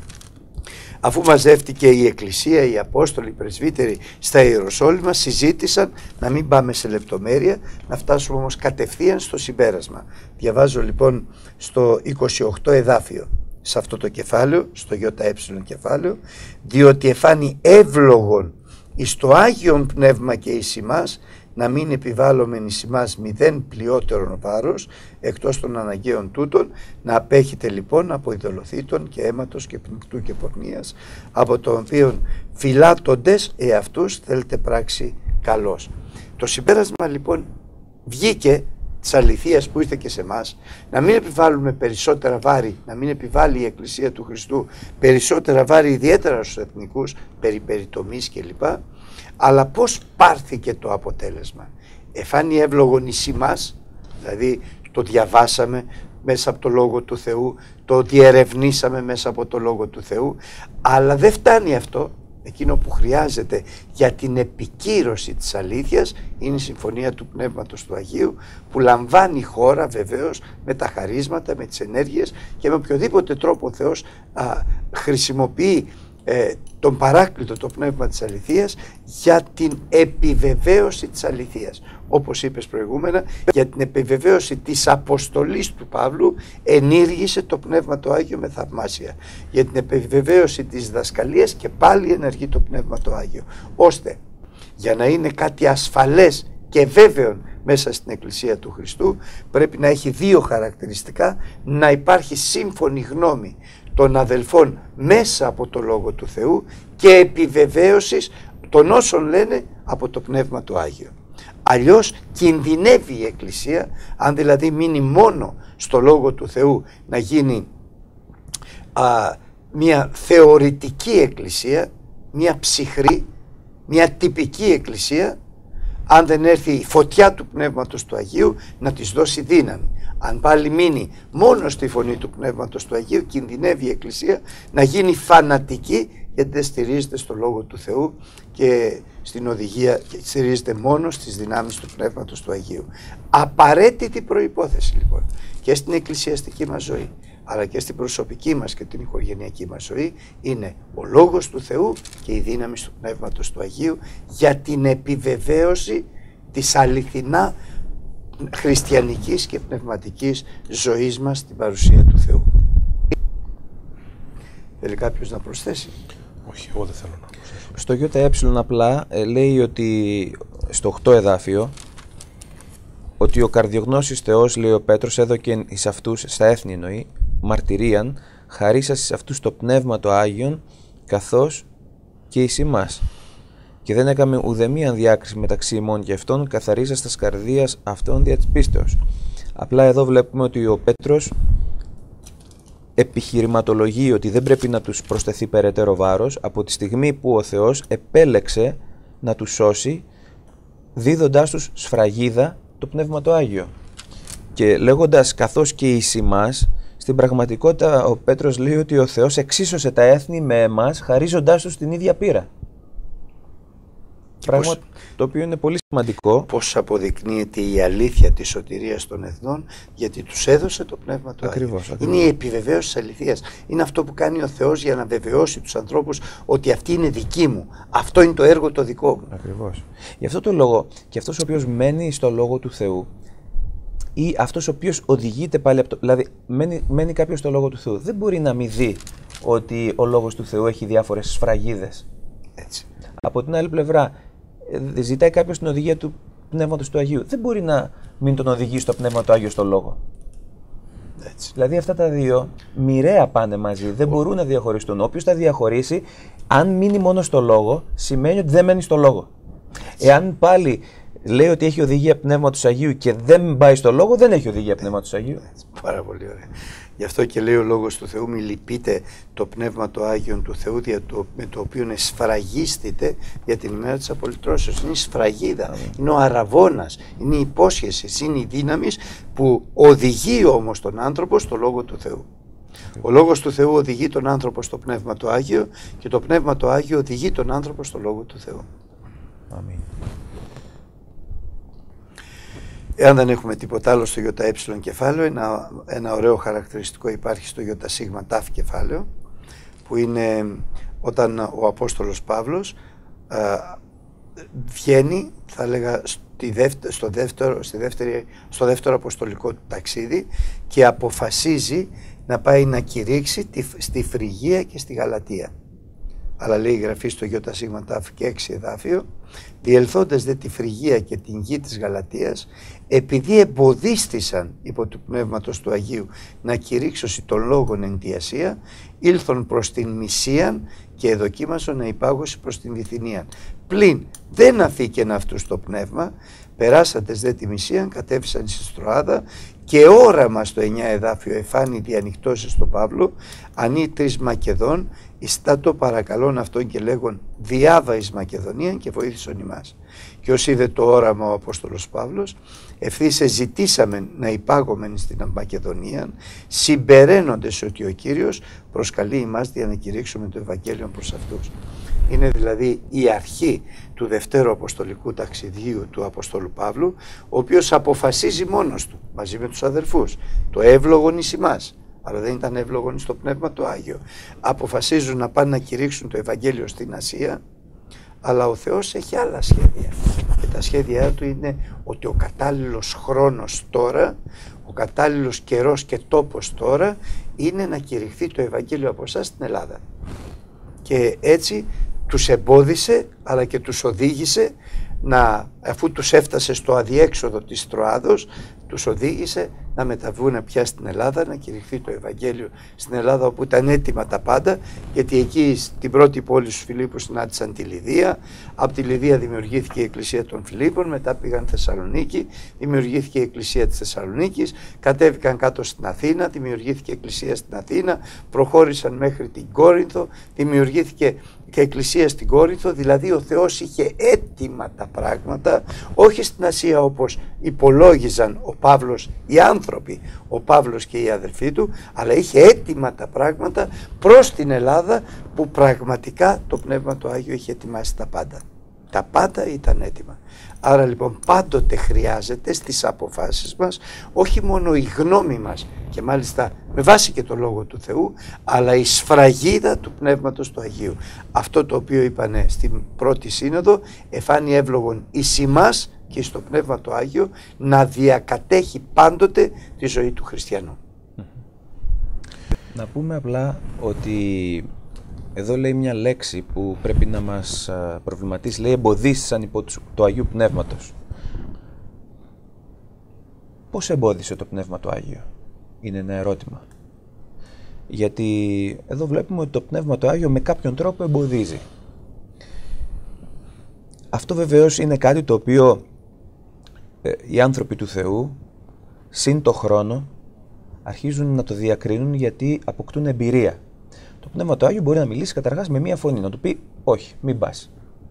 αφού μαζεύτηκε η Εκκλησία, οι Απόστολοι, οι Πρεσβύτεροι στα Ιεροσόλυμα, συζήτησαν, να μην πάμε σε λεπτομέρεια, να φτάσουμε όμως κατευθείαν στο συμπέρασμα. Διαβάζω λοιπόν στο είκοσι οκτώ εδάφιο, σε αυτό το κεφάλαιο, στο ΙΕ κεφάλαιο, διότι εφάνει εύλογον εις το Άγιον Πνεύμα και εις ημάς, να μην επιβάλλομεν εις ημάς μηδέν πλειότερον βάρος, εκτός των αναγκαίων τούτων, να απέχετε λοιπόν από ειδωλοθήτων και αίματος και πνικτού και πορνείας, από το οποίο φυλάτοντες εαυτούς θέλετε πράξη καλός. Το συμπέρασμα λοιπόν βγήκε της αληθείας που ήρθε και σε εμάς, να μην επιβάλλουμε περισσότερα βάρη, να μην επιβάλλει η Εκκλησία του Χριστού περισσότερα βάρη, ιδιαίτερα στους εθνικούς, περί περιτομής κλπ. Αλλά πώς πάρθηκε το αποτέλεσμα? Εφάνει εύλογον εις ημάς, δηλαδή το διαβάσαμε μέσα από το Λόγο του Θεού, το διερευνήσαμε μέσα από το Λόγο του Θεού, αλλά δεν φτάνει αυτό. Εκείνο που χρειάζεται για την επικύρωση της αλήθειας είναι η συμφωνία του Πνεύματος του Αγίου, που λαμβάνει χώρα βεβαίως με τα χαρίσματα, με τις ενέργειες και με οποιοδήποτε τρόπο ο Θεός α, χρησιμοποιεί ε, τον παράκλητο, το πνεύμα της αληθείας, για την επιβεβαίωση της αληθείας. Όπως είπες προηγούμενα, για την επιβεβαίωση της αποστολής του Παύλου ενήργησε το Πνεύμα το Άγιο με θαυμάσια. Για την επιβεβαίωση της διδασκαλίας και πάλι ενεργεί το Πνεύμα το Άγιο. Ώστε για να είναι κάτι ασφαλές και βέβαιο μέσα στην Εκκλησία του Χριστού, πρέπει να έχει δύο χαρακτηριστικά: να υπάρχει σύμφωνη γνώμη των αδελφών μέσα από το Λόγο του Θεού και επιβεβαίωσης των όσων λένε από το Πνεύμα του Άγιο. Αλλιώς κινδυνεύει η Εκκλησία, αν δηλαδή μείνει μόνο στο Λόγο του Θεού, να γίνει α, μια θεωρητική εκκλησία, μια ψυχρή, μια τυπική εκκλησία, αν δεν έρθει η φωτιά του Πνεύματος του Αγίου να της δώσει δύναμη. Αν πάλι μείνει μόνο στη φωνή του Πνεύματος του Αγίου, κινδυνεύει η Εκκλησία να γίνει φανατική, γιατί δεν στηρίζεται στο Λόγο του Θεού και στην οδηγία, και στηρίζεται μόνο στις δυνάμεις του Πνεύματος του Αγίου. Απαραίτητη προϋπόθεση λοιπόν και στην εκκλησιαστική μας ζωή, αλλά και στην προσωπική μας και την οικογενειακή μας ζωή είναι ο Λόγος του Θεού και η δύναμη του Πνεύματος του Αγίου για την επιβεβαίωση της αληθινά χριστιανικής και πνευματικής ζωής μας στην παρουσία του Θεού. Θέλει κάποιος να προσθέσει? Όχι, εγώ δεν θέλω να προσθέσω. Στο ΙΕ απλά ε, λέει ότι στο οκτώ εδάφιο ότι ο καρδιογνώσης Θεός, λέει ο Πέτρος, έδωκε εις αυτούς, στα έθνη εννοεί, μαρτυρίαν, χαρίσας εις αυτούς το Πνεύμα το Άγιον, καθώς και εις ημάς. Και δεν έκαμε ουδεμίαν διάκριση μεταξύ ημών και αυτών, καθαρίζας τας καρδίας αυτών δια της πίστεως. Απλά εδώ βλέπουμε ότι ο Πέτρος επιχειρηματολογεί ότι δεν πρέπει να τους προσθεθεί περαιτέρω βάρος από τη στιγμή που ο Θεός επέλεξε να τους σώσει, δίδοντάς τους σφραγίδα το Πνεύμα το Άγιο. Και λέγοντας καθώς και εις ημάς, στην πραγματικότητα ο Πέτρος λέει ότι ο Θεός εξίσωσε τα έθνη με εμάς, χαρίζοντάς τους την ίδια πείρα. Πράγμα πώς, το οποίο είναι πολύ σημαντικό. Πώς αποδεικνύεται η αλήθεια της σωτηρίας των εθνών, γιατί τους έδωσε το Πνεύμα του ακριβώς, Άγιο. Ακριβώς. Είναι η επιβεβαίωση της αληθείας. Είναι αυτό που κάνει ο Θεός για να βεβαιώσει τους ανθρώπους ότι αυτή είναι δική μου. Αυτό είναι το έργο το δικό μου. Ακριβώς. Γι' αυτό το λόγο και αυτός ο οποίος μένει στο Λόγο του Θεού ή αυτός ο οποίος οδηγείται πάλι από το... Δηλαδή μένει, μένει κάποιος στο Λόγο του Θεού, δεν μπορεί να μην δει ότι ο Λόγος του Θεού έχει διάφορες σφραγίδες. Έτσι. Από την άλλη πλευρά, ζητάει κάποιος την οδηγία του Πνεύματος του Αγίου. Δεν μπορεί να μην τον οδηγεί στο Πνεύμα του Άγιο στο Λόγο. Έτσι. Δηλαδή αυτά τα δύο μοιραία πάνε μαζί. Δεν μπορούν να διαχωριστούν. Όποιος τα διαχωρίσει, αν μείνει μόνο στο Λόγο, σημαίνει ότι δεν μένει στο Λόγο. Έτσι. Εάν πάλι λέει ότι έχει οδηγία Πνεύματος Αγίου και δεν πάει στο Λόγο, δεν έχει οδηγία Πνεύματος Αγίου. Έτσι. Πάρα πολύ ωραία. Γι' αυτό και λέει ο Λόγος του Θεού, μη λυπείτε το Πνεύμα το Άγιον του Θεού, το, με το οποίο εσφραγίστητε για την ημέρα της απολυτρώσεως. Είναι η σφραγίδα, Αμήν. Είναι ο αραβώνας, είναι η υπόσχεση, είναι η δύναμη που οδηγεί όμως τον άνθρωπο στο Λόγο του Θεού. Ο Λόγος του Θεού οδηγεί τον άνθρωπο στο Πνεύμα το Άγιο και το Πνεύμα το Άγιο οδηγεί τον άνθρωπο στο Λόγο του Θεού. Αμήν. Εάν δεν έχουμε τίποτα άλλο στο ΙΕ κεφάλαιο, ένα, ένα ωραίο χαρακτηριστικό υπάρχει στο ΙΣ κεφάλαιο, που είναι όταν ο Απόστολος Παύλος α, βγαίνει, θα έλεγα, στη δεύτερο, στο, δεύτερο, στη δεύτερη, στο δεύτερο αποστολικό του ταξίδι και αποφασίζει να πάει να κηρύξει τη, στη Φρυγία και στη Γαλατία. Αλλά λέει η Γραφή στο ΙΣ και έξι εδάφιο, διελθόντας δε τη Φρυγία και την γη της Γαλατίας, επειδή εμποδίστησαν υπό του Πνεύματος του Αγίου να κηρύξωσι των λόγων εν τη Ασία, ήλθον προς την Μυσίαν και εδοκίμασον να υπάγωσι προς την Βυθινία. Πλην δεν αφήκεν αυτούς το πνεύμα, περάσαντες δε τη Μυσίαν, κατέφυσαν στη Στροάδα και όραμα στο εννιά εδάφιο εφάνη διανοιχτώσει στον Παύλο, ανή τρεις Μακεδόν, ιστά το παρακαλών αυτόν και λέγον διάβα εις Μακεδονίαν και βοήθησον ημάς. Και ως είδε το όραμα ο Απόστολος Παύλος, ευθύς ζητήσαμε να υπάγομεν στην Μακεδονία, συμπεραίνοντες ότι ο Κύριος προσκαλεί ημάς για να κηρύξουμε το Ευαγγέλιο προς αυτούς. Είναι δηλαδή η αρχή του δευτέρου αποστολικού ταξιδίου του Αποστόλου Παύλου, ο οποίος αποφασίζει μόνος του, μαζί με τους αδερφούς, το εύλογον εις ημάς, αλλά δεν ήταν εύλογον στο Πνεύμα το Άγιο. Αποφασίζουν να πάνε να κηρύξουν το Ευαγγέλιο στην Ασία, αλλά ο Θεός έχει άλλα σχέδια. Και τα σχέδιά του είναι ότι ο κατάλληλος χρόνος τώρα, ο κατάλληλος καιρός και τόπος τώρα, είναι να κηρυχθεί το Ευαγγέλιο από εσάς στην Ελλάδα. Και έτσι τους εμπόδισε, αλλά και τους οδήγησε να, αφού τους έφτασε στο αδιέξοδο της Τροάδος, τους οδήγησε να μεταβούν πια στην Ελλάδα, να κηρυχθεί το Ευαγγέλιο στην Ελλάδα, όπου ήταν έτοιμα τα πάντα, γιατί εκεί στην πρώτη πόλη στους Φιλίππους συνάντησαν τη Λιδία, από τη Λιδία δημιουργήθηκε η Εκκλησία των Φιλίππων, μετά πήγαν Θεσσαλονίκη, δημιουργήθηκε η Εκκλησία της Θεσσαλονίκης, κατέβηκαν κάτω στην Αθήνα, δημιουργήθηκε η Εκκλησία στην Αθήνα, προχώρησαν μέχρι την Κόρινθο, δημιουργήθηκε και εκκλησία στην Κόρινθο. Δηλαδή ο Θεός είχε έτοιμα τα πράγματα, όχι στην Ασία όπως υπολόγιζαν ο Παύλος, οι άνθρωποι, ο Παύλος και οι αδελφοί του, αλλά είχε έτοιμα τα πράγματα προς την Ελλάδα, που πραγματικά το Πνεύμα το Άγιο είχε ετοιμάσει τα πάντα. Τα πάντα ήταν έτοιμα. Άρα λοιπόν πάντοτε χρειάζεται στις αποφάσεις μας όχι μόνο η γνώμη μας και μάλιστα με βάση και το Λόγο του Θεού, αλλά η σφραγίδα του Πνεύματος του Αγίου. Αυτό το οποίο είπανε στην πρώτη σύνοδο, εφάνει εύλογον εις ημάς και στο Πνεύμα το Άγιο να διακατέχει πάντοτε τη ζωή του χριστιανού. Να πούμε απλά ότι εδώ λέει μια λέξη που πρέπει να μας προβληματίσει, λέει εμποδίσεις υπό του Αγίου Πνεύματος. Πώς εμπόδισε το Πνεύμα το Άγιο? Είναι ένα ερώτημα. Γιατί εδώ βλέπουμε ότι το Πνεύμα το Άγιο με κάποιον τρόπο εμποδίζει. Αυτό βεβαίως είναι κάτι το οποίο ε, οι άνθρωποι του Θεού συν το χρόνο αρχίζουν να το διακρίνουν, γιατί αποκτούν εμπειρία. Το Πνεύμα το Άγιο μπορεί να μιλήσει καταρχάς με μία φωνή, να του πει όχι, μην πας.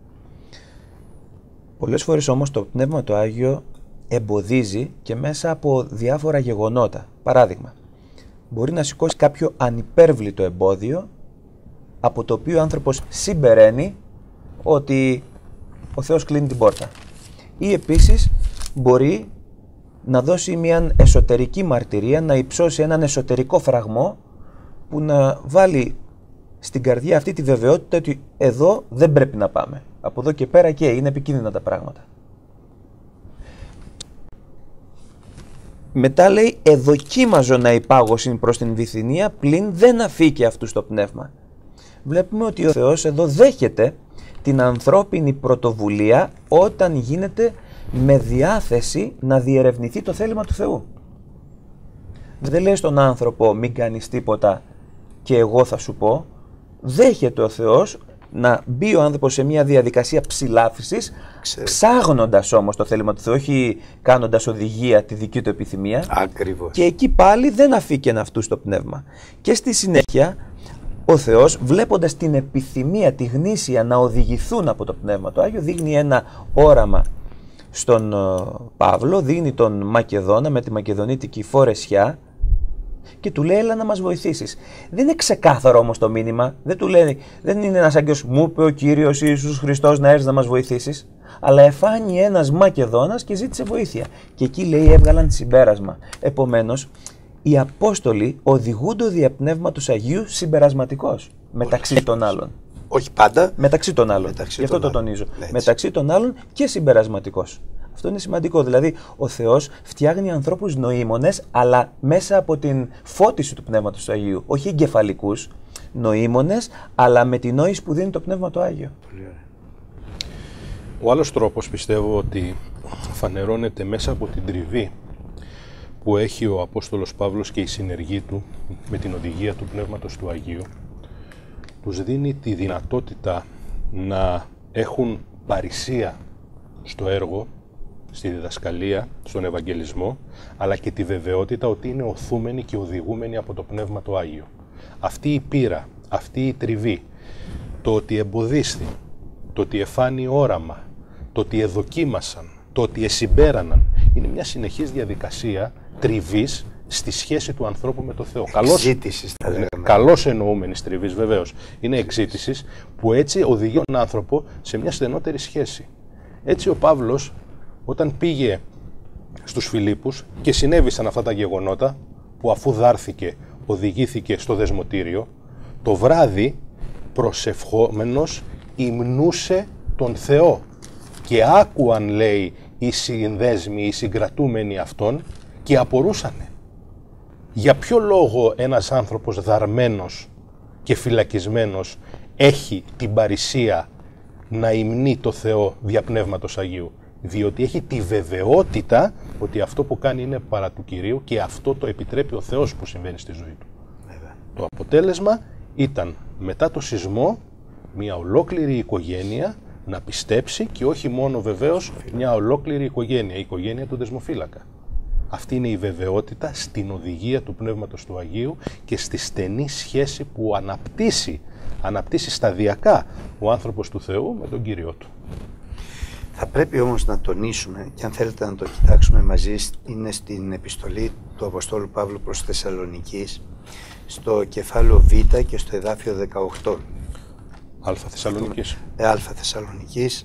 Πολλές φορές όμως το Πνεύμα το Άγιο εμποδίζει και μέσα από διάφορα γεγονότα. Παράδειγμα, μπορεί να σηκώσει κάποιο ανυπέρβλητο εμπόδιο από το οποίο ο άνθρωπος συμπεραίνει ότι ο Θεός κλείνει την πόρτα. Ή επίσης μπορεί να δώσει μια εσωτερική μαρτυρία, να υψώσει έναν εσωτερικό φραγμό που να βάλει στην καρδιά αυτή τη βεβαιότητα ότι εδώ δεν πρέπει να πάμε. Από εδώ και πέρα και είναι επικίνδυνα τα πράγματα. Μετά λέει εδοκίμαζω να υπάγωσιν προς την Βυθινία, πλην δεν αφήκε αυτού στο πνεύμα. Βλέπουμε ότι ο Θεός εδώ δέχεται την ανθρώπινη πρωτοβουλία όταν γίνεται με διάθεση να διερευνηθεί το θέλημα του Θεού. Δεν λέει στον άνθρωπο μην κάνεις τίποτα και εγώ θα σου πω. Δέχεται ο Θεός να μπει ο άνθρωπος σε μια διαδικασία ψηλάφισης, ψάγνοντας όμως το θέλημα του Θεού, όχι κάνοντας οδηγία τη δική του επιθυμία. Ακριβώς. Και εκεί πάλι δεν αφήκαινε αυτού στο πνεύμα. Και στη συνέχεια ο Θεός, βλέποντας την επιθυμία, τη γνήσια να οδηγηθούν από το Πνεύμα το Άγιο, δείχνει ένα όραμα στον Παύλο, δίνει τον Μακεδόνα με τη μακεδονίτικη φορεσιά και του λέει έλα να μας βοηθήσεις. Δεν είναι ξεκάθαρο όμως το μήνυμα, δεν του λέει, δεν είναι ένας άγγελος μου είπε ο Κύριος Ιησούς Χριστός να έρθεις να μας βοηθήσεις, αλλά εφάνει ένας Μακεδόνας και ζήτησε βοήθεια. Και εκεί λέει έβγαλαν συμπέρασμα. Επομένως, οι Απόστολοι οδηγούνται δια Πνεύματος Αγίου συμπερασματικός μεταξύ των άλλων. Όχι πάντα. Μεταξύ των άλλων. Μεταξύ Γι' αυτό των το άλλων. τονίζω. Έτσι. Μεταξύ των άλλων και συμπερασματικός. Αυτό είναι σημαντικό. Δηλαδή, ο Θεός φτιάχνει ανθρώπους νοήμονες, αλλά μέσα από την φώτιση του Πνεύματος του Αγίου. Όχι εγκεφαλικούς, νοήμονες, αλλά με την νόηση που δίνει το Πνεύμα το Άγιο. Πολύ ωραία. Ο άλλος τρόπος πιστεύω ότι φανερώνεται μέσα από την τριβή που έχει ο Απόστολος Παύλος και η συνεργή του με την οδηγία του Πνεύματος του Αγίου, τους δίνει τη δυνατότητα να έχουν παρησία στο έργο, στη διδασκαλία, στον Ευαγγελισμό, αλλά και τη βεβαιότητα ότι είναι οθούμενοι και οδηγούμενοι από το Πνεύμα το Άγιο. Αυτή η πείρα, αυτή η τριβή, το ότι εμποδίστη, το ότι εφάνει όραμα, το ότι εδοκίμασαν, το ότι εσυμπέραναν, είναι μια συνεχής διαδικασία τριβής στη σχέση του ανθρώπου με το Θεό. Εξήτησης, θα λέγαμε. Καλώς εννοούμενης τριβής, βεβαίως. Είναι εξήτησης που έτσι οδηγεί τον άνθρωπο σε μια στενότερη σχέση. Έτσι ο Παύλος, όταν πήγε στους Φιλίππους και συνέβησαν αυτά τα γεγονότα, που αφού δάρθηκε, οδηγήθηκε στο δεσμοτήριο, το βράδυ προσευχόμενος υμνούσε τον Θεό και άκουαν, λέει, οι συνδέσμοι, οι συγκρατούμενοι αυτών και απορούσανε. Για ποιο λόγο ένας άνθρωπος δαρμένος και φυλακισμένος έχει την παρησία να υμνεί το Θεό δια Πνεύματος Αγίου? Διότι έχει τη βεβαιότητα ότι αυτό που κάνει είναι παρά του Κυρίου και αυτό το επιτρέπει ο Θεός που συμβαίνει στη ζωή του. Βέβαια. Το αποτέλεσμα ήταν μετά το σεισμό μια ολόκληρη οικογένεια να πιστέψει και όχι μόνο βεβαίως μια ολόκληρη οικογένεια, η οικογένεια του δεσμοφύλακα. Αυτή είναι η βεβαιότητα στην οδηγία του Πνεύματος του Αγίου και στη στενή σχέση που αναπτύσσει, αναπτύσσει σταδιακά ο άνθρωπος του Θεού με τον Κύριό του. Θα πρέπει όμως να τονίσουμε, και αν θέλετε να το κοιτάξουμε μαζί, είναι στην επιστολή του Αποστόλου Παύλου προς Θεσσαλονικής, στο κεφάλαιο Β και στο εδάφιο δεκαοκτώ. Α Θεσσαλονικής. Α Θεσσαλονικής,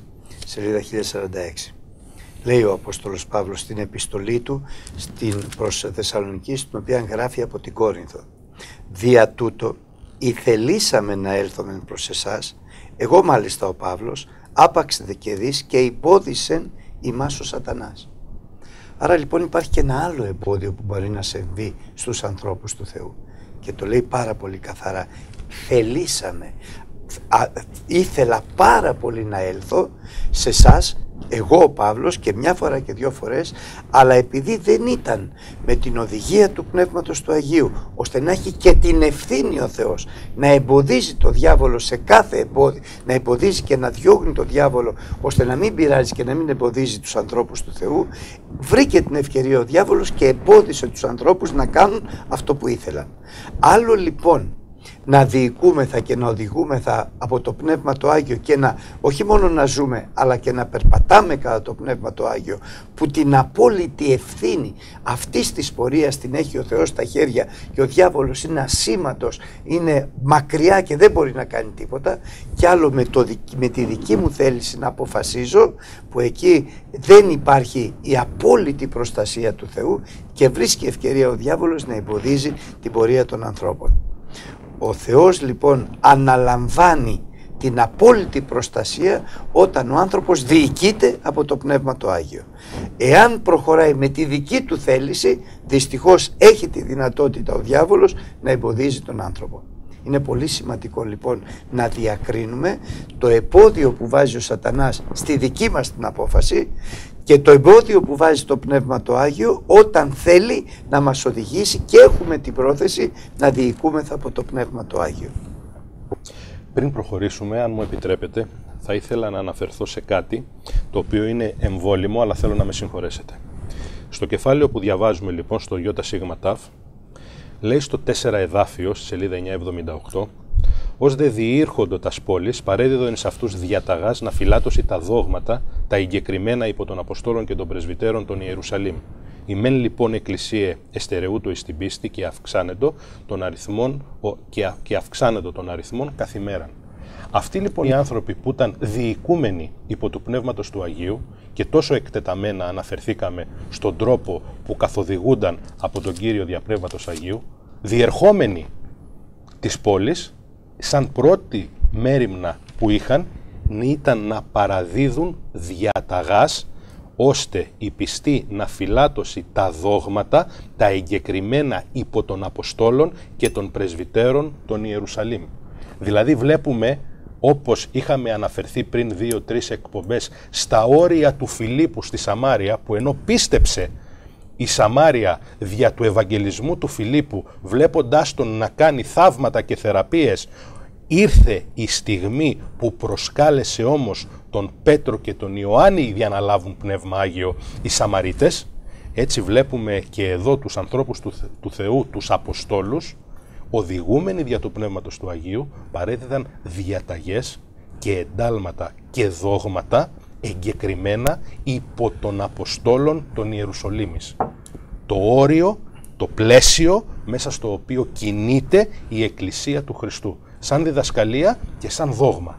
σελίδα χίλια σαράντα έξι. Λέει ο Απόστολος Παύλος στην επιστολή του στην προς Θεσσαλονική, στην οποία γράφει από την Κόρινθο: «Δια τούτο ηθελήσαμε να έλθομεν προς εσάς, εγώ μάλιστα ο Παύλος, άπαξ δε και δεις και υπόδισεν ημάς ο σατανάς». Άρα λοιπόν υπάρχει και ένα άλλο εμπόδιο που μπορεί να συμβεί στους ανθρώπους του Θεού, και το λέει πάρα πολύ καθαρά: θελήσαμε, Α, ήθελα πάρα πολύ να έλθω σε εσάς, εγώ ο Παύλος, και μια φορά και δύο φορές, αλλά επειδή δεν ήταν με την οδηγία του Πνεύματος του Αγίου, ώστε να έχει και την ευθύνη ο Θεός να εμποδίζει το διάβολο σε κάθε εμπόδιο, να εμποδίζει και να διώχνει το διάβολο, ώστε να μην πειράζει και να μην εμποδίζει τους ανθρώπους του Θεού, βρήκε την ευκαιρία ο διάβολος και εμπόδισε τους ανθρώπους να κάνουν αυτό που ήθελαν. Άλλο λοιπόν να διοικούμεθα και να οδηγούμεθα από το Πνεύμα το Άγιο, και να όχι μόνο να ζούμε, αλλά και να περπατάμε κατά το Πνεύμα το Άγιο, που την απόλυτη ευθύνη αυτής της πορείας την έχει ο Θεός στα χέρια, και ο διάβολος είναι ασήμαντος, είναι μακριά και δεν μπορεί να κάνει τίποτα. Και άλλο με, το, με τη δική μου θέληση να αποφασίζω, που εκεί δεν υπάρχει η απόλυτη προστασία του Θεού και βρίσκει ευκαιρία ο διάβολος να εμποδίζει την πορεία των ανθρώπων. Ο Θεός λοιπόν αναλαμβάνει την απόλυτη προστασία όταν ο άνθρωπος διοικείται από το Πνεύμα το Άγιο. Εάν προχωράει με τη δική του θέληση, δυστυχώς έχει τη δυνατότητα ο διάβολος να εμποδίζει τον άνθρωπο. Είναι πολύ σημαντικό λοιπόν να διακρίνουμε το εμπόδιο που βάζει ο σατανάς στη δική μας την απόφαση και το εμπόδιο που βάζει το Πνεύμα το Άγιο όταν θέλει να μας οδηγήσει και έχουμε την πρόθεση να διοικούμεθα από το Πνεύμα το Άγιο. Πριν προχωρήσουμε, αν μου επιτρέπετε, θα ήθελα να αναφερθώ σε κάτι το οποίο είναι εμβόλυμο, αλλά θέλω να με συγχωρέσετε. Στο κεφάλαιο που διαβάζουμε λοιπόν στο ΙΣΤ, λέει στο τέσσερα εδάφιο, στη σελίδα εννιακόσια εβδομήντα οκτώ, «Ως δε διήρχοντο τας πόλης, παρέδιδον εις αυτούς διαταγάς να φυλάτωση τα δόγματα, τα εγκεκριμένα υπό των Αποστόλων και των Πρεσβυτέρων των Ιερουσαλήμ. Η μεν λοιπόν εκκλησίε εστερεούτο εις την πίστη και αυξάνετο των αριθμών, και, και αυξάνετο των αριθμών καθημέραν». Αυτοί λοιπόν οι άνθρωποι που ήταν διοικούμενοι υπό του Πνεύματος του Αγίου, και τόσο εκτεταμένα αναφερθήκαμε στον τρόπο που καθοδηγούνταν από τον Κύριο Διαπνεύματος Αγίου, διερχόμενοι της πόλης, σαν πρώτη μέριμνα που είχαν, ήταν να παραδίδουν διαταγάς, ώστε οι πιστοί να φυλάτωση τα δόγματα, τα εγκεκριμένα υπό των Αποστόλων και των Πρεσβυτέρων των Ιερουσαλήμ. Δηλαδή βλέπουμε, όπως είχαμε αναφερθεί πριν δύο-τρεις εκπομπές, στα όρια του Φιλίππου στη Σαμάρια, που ενώ πίστεψε η Σαμάρια δια του Ευαγγελισμού του Φιλίππου, βλέποντάς τον να κάνει θαύματα και θεραπείες, ήρθε η στιγμή που προσκάλεσε όμως τον Πέτρο και τον Ιωάννη για να λάβουν Πνεύμα Άγιο οι Σαμαρίτες. Έτσι βλέπουμε και εδώ τους ανθρώπους του, του Θεού, τους Αποστόλους, οδηγούμενοι δια του Πνεύματος του Αγίου, παρέδιδαν διαταγές και εντάλματα και δόγματα εγκεκριμένα υπό των Αποστόλων των Ιερουσαλήμης. Το όριο, το πλαίσιο μέσα στο οποίο κινείται η Εκκλησία του Χριστού, σαν διδασκαλία και σαν δόγμα.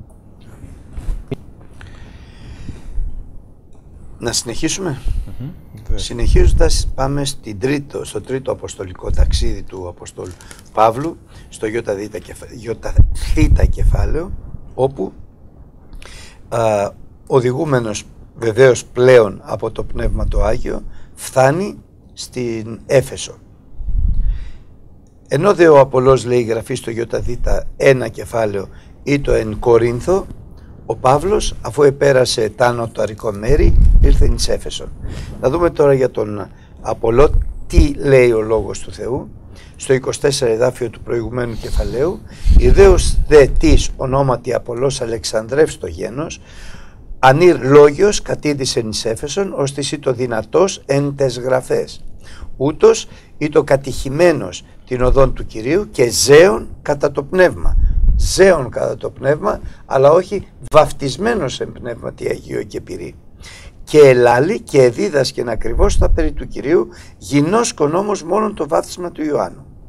Να συνεχίσουμε. Mm-hmm. Συνεχίζοντας, πάμε στην τρίτο, στο τρίτο αποστολικό ταξίδι του Αποστόλου Παύλου, στο Ιθ κεφάλαιο, όπου α, οδηγούμενος βεβαίως πλέον από το Πνεύμα το Άγιο, φτάνει στην Έφεσο. Ενώ δε ο Απολός, λέει η γραφή στο Ιθ ένα κεφάλαιο, ή το εν Κορίνθο, ο Παύλος, αφού επέρασε τάνω το αρικό μέρη, ήρθε εις Έφεσον. Να δούμε τώρα για τον Απολό τι λέει ο Λόγος του Θεού. Στο είκοσι τέσσερα εδάφιο του προηγουμένου κεφαλαίου, «Ιδέως δε της ονόματι Απολός Αλεξανδρεύς το γένος, ανήρ λόγιος κατήδησεν εις Έφεσον, ώστις ή το δυνατός εν τες γραφές. Ούτως ή το κατηχημένος την οδόν του Κυρίου και ζέων κατά το πνεύμα». Ζέων κατά το πνεύμα, αλλά όχι βαφτισμένος εν πνεύματι Αγίο και πυρή. Και ελάλη και εδίδασκεν ακριβώς τα περί του Κυρίου, γινώσκον όμως μόνον το βάφτισμα του Ιωάννου.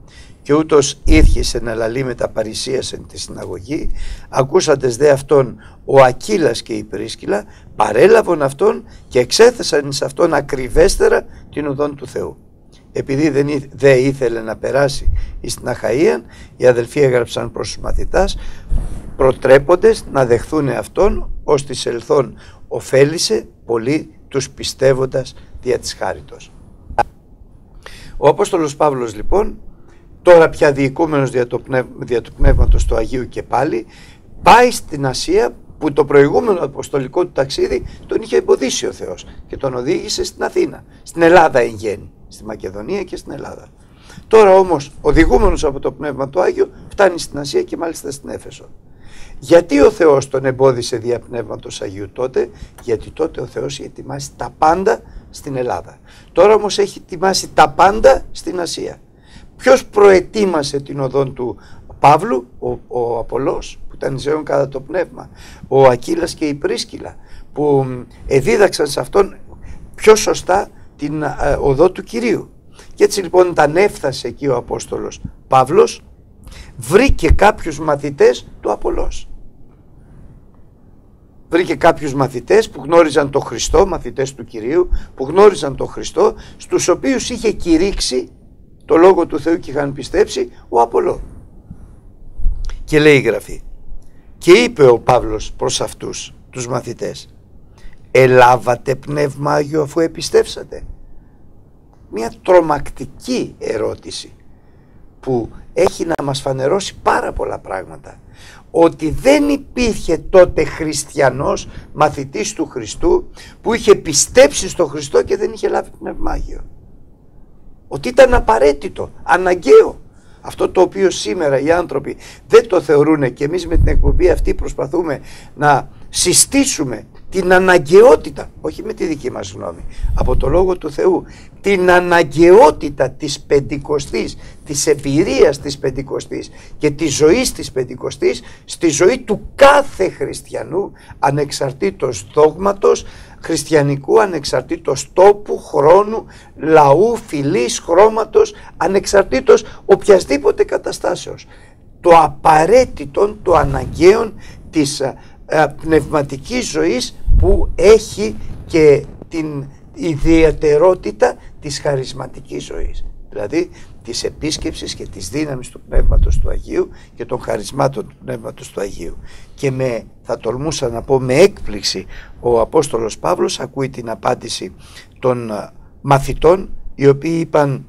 και ούτως ήρχισε να λαλεί με τα παρησίασεν τη συναγωγή, ακούσαντες δε αυτόν ο Ακύλας και η Πρίσκυλα, παρέλαβον αυτόν και εξέθεσαν σε αυτόν ακριβέστερα την οδόν του Θεού. Επειδή δεν ή, δε ήθελε να περάσει εις την Αχαΐαν, οι αδελφοί έγραψαν προς τους μαθητάς, προτρέποντες να δεχθούν αυτόν, ως της ελθόν ωφέλησε πολύ τους πιστεύοντας δια της χάριτος. Ο Απόστολος Παύλος λοιπόν, τώρα πια διοικούμενος δια, το πνευ... δια του Πνεύματος του Αγίου και πάλι, πάει στην Ασία που το προηγούμενο αποστολικό του ταξίδι τον είχε εμποδίσει ο Θεός και τον οδήγησε στην Αθήνα, στην Ελλάδα εν γέννη, στη Μακεδονία και στην Ελλάδα. Τώρα όμως οδηγούμενος από το Πνεύμα του Άγιο φτάνει στην Ασία και μάλιστα στην Έφεσο. Γιατί ο Θεός τον εμπόδισε δια Πνεύματος Αγίου τότε? Γιατί τότε ο Θεός είχε ετοιμάσει τα πάντα στην Ελλάδα. Τώρα όμως έχει ετοιμάσει τα πάντα στην Ασία. Ποιος προετοίμασε την οδόν του Παύλου? Ο, ο Απολός που ήταν ζεών κατά το πνεύμα, ο Ακύλας και η Πρίσκυλα που εδίδαξαν σε αυτόν πιο σωστά την ε, οδό του Κυρίου. Και έτσι λοιπόν όταν έφτασε εκεί ο Απόστολος Παύλος, βρήκε κάποιους μαθητές του Απολός. Βρήκε κάποιους μαθητές που γνώριζαν τον Χριστό, μαθητές του Κυρίου, που γνώριζαν τον Χριστό, στους οποίους είχε κηρύξει το Λόγο του Θεού και είχαν πιστέψει ο Απολό. Και λέει η Γραφή, και είπε ο Παύλος προς αυτούς τους μαθητές, ελάβατε Πνεύμα Άγιο αφού επιστέψατε? Μια τρομακτική ερώτηση που έχει να μας φανερώσει πάρα πολλά πράγματα. Ότι δεν υπήρχε τότε χριστιανός μαθητής του Χριστού που είχε πιστέψει στον Χριστό και δεν είχε λάβει Πνεύμα Άγιο. Ότι ήταν απαραίτητο, αναγκαίο. Αυτό το οποίο σήμερα οι άνθρωποι δεν το θεωρούν και εμείς με την εκπομπή αυτή προσπαθούμε να συστήσουμε την αναγκαιότητα, όχι με τη δική μας γνώμη, από το Λόγο του Θεού, την αναγκαιότητα της Πεντηκοστής, της εμπειρίας της Πεντηκοστής και της ζωής της Πεντηκοστής στη ζωή του κάθε χριστιανού, ανεξαρτήτως δόγματος χριστιανικού, ανεξαρτήτως τόπου, χρόνου, λαού, φυλής, χρώματος, ανεξαρτήτως οποιασδήποτε καταστάσεως. Το απαραίτητο, το αναγκαίο της πνευματικής ζωής που έχει και την ιδιαιτερότητα της χαρισματικής ζωής, δηλαδή της επίσκεψης και της δύναμης του Πνεύματος του Αγίου και των χαρισμάτων του Πνεύματος του Αγίου. Και με, θα τολμούσα να πω με έκπληξη, ο Απόστολος Παύλος ακούει την απάντηση των μαθητών, οι οποίοι είπαν,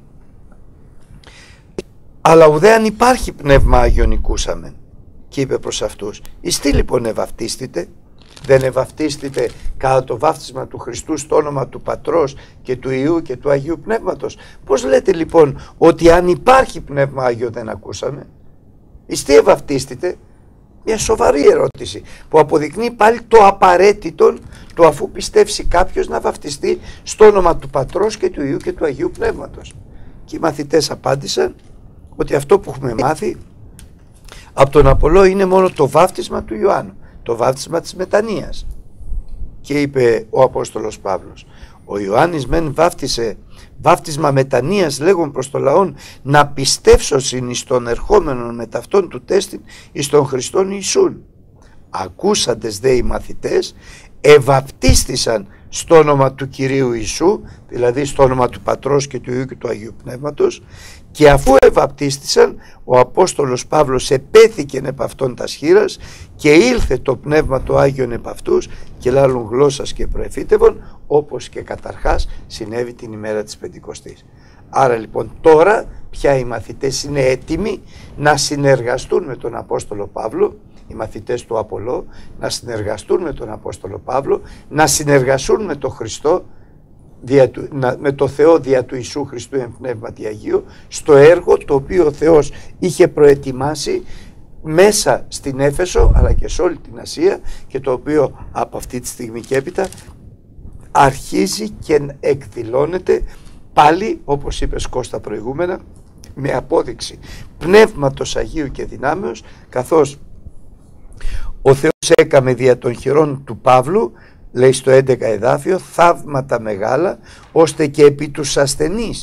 αλλά ουδέ αν υπάρχει Πνεύμα Άγιον οικούσαμεν. Και είπε προς αυτούς, εις τι λοιπόν ευαυτίστητε? Δεν ευαυτίστητε κατά το βάφτισμα του Χριστού στο όνομα του Πατρός και του Υιού και του Αγίου Πνεύματος? Πώς λέτε λοιπόν ότι αν υπάρχει Πνεύμα Άγιο δεν ακούσαμε? Εις τι ευαυτίστητε? Μια σοβαρή ερώτηση που αποδεικνύει πάλι το απαραίτητο, το αφού πιστέψει κάποιος να βαφτιστεί στο όνομα του Πατρός και του Υιού και του Αγίου Πνεύματος. Και οι μαθητές απάντησαν ότι αυτό που έχουμε μάθει από τον Απολό είναι μόνο το βάφτισμα του Ιωάννου, το βάφτισμα της μετανοίας. Και είπε ο Απόστολος Παύλος, ο Ιωάννης μεν βάφτισε βάφτισμα μετανοίας λέγον προς το λαόν να πιστεύσωσιν εις τον ερχόμενον με ταυτόν του τέστην εις τον Χριστόν Ιησούν. Ακούσαντες δε οι μαθητές ευαπτίστησαν στο όνομα του Κυρίου Ιησού, δηλαδή στο όνομα του Πατρός και του Υιού και του Αγίου Πνεύματος, και αφού ευαπτίστησαν, ο Απόστολος Παύλος επέθηκεν επ' αυτόν τας χείλας και ήλθε το Πνεύμα το Άγιον επ' αυτούς και λάλλουν γλώσσας και προεφήτευον, όπως και καταρχάς συνέβη την ημέρα της Πεντηκοστής. Άρα λοιπόν τώρα πια οι μαθητές είναι έτοιμοι να συνεργαστούν με τον Απόστολο Παύλο, οι μαθητές του Απολό, να συνεργαστούν με τον Απόστολο Παύλο, να συνεργαστούν με τον Χριστό, δια του, να, με το Θεό δια του Ιησού Χριστού εν Πνεύματι Αγίου, στο έργο το οποίο ο Θεός είχε προετοιμάσει μέσα στην Έφεσο αλλά και σε όλη την Ασία, και το οποίο από αυτή τη στιγμή και έπειτα αρχίζει και εκδηλώνεται πάλι, όπως είπες Κώστα προηγούμενα, με απόδειξη Πνεύματος Αγίου και δυνάμεως, καθώς ο Θεός έκαμε δια των χειρών του Παύλου, λέει στο έντεκα εδάφιο, θαύματα μεγάλα, ώστε και επί τους ασθενείς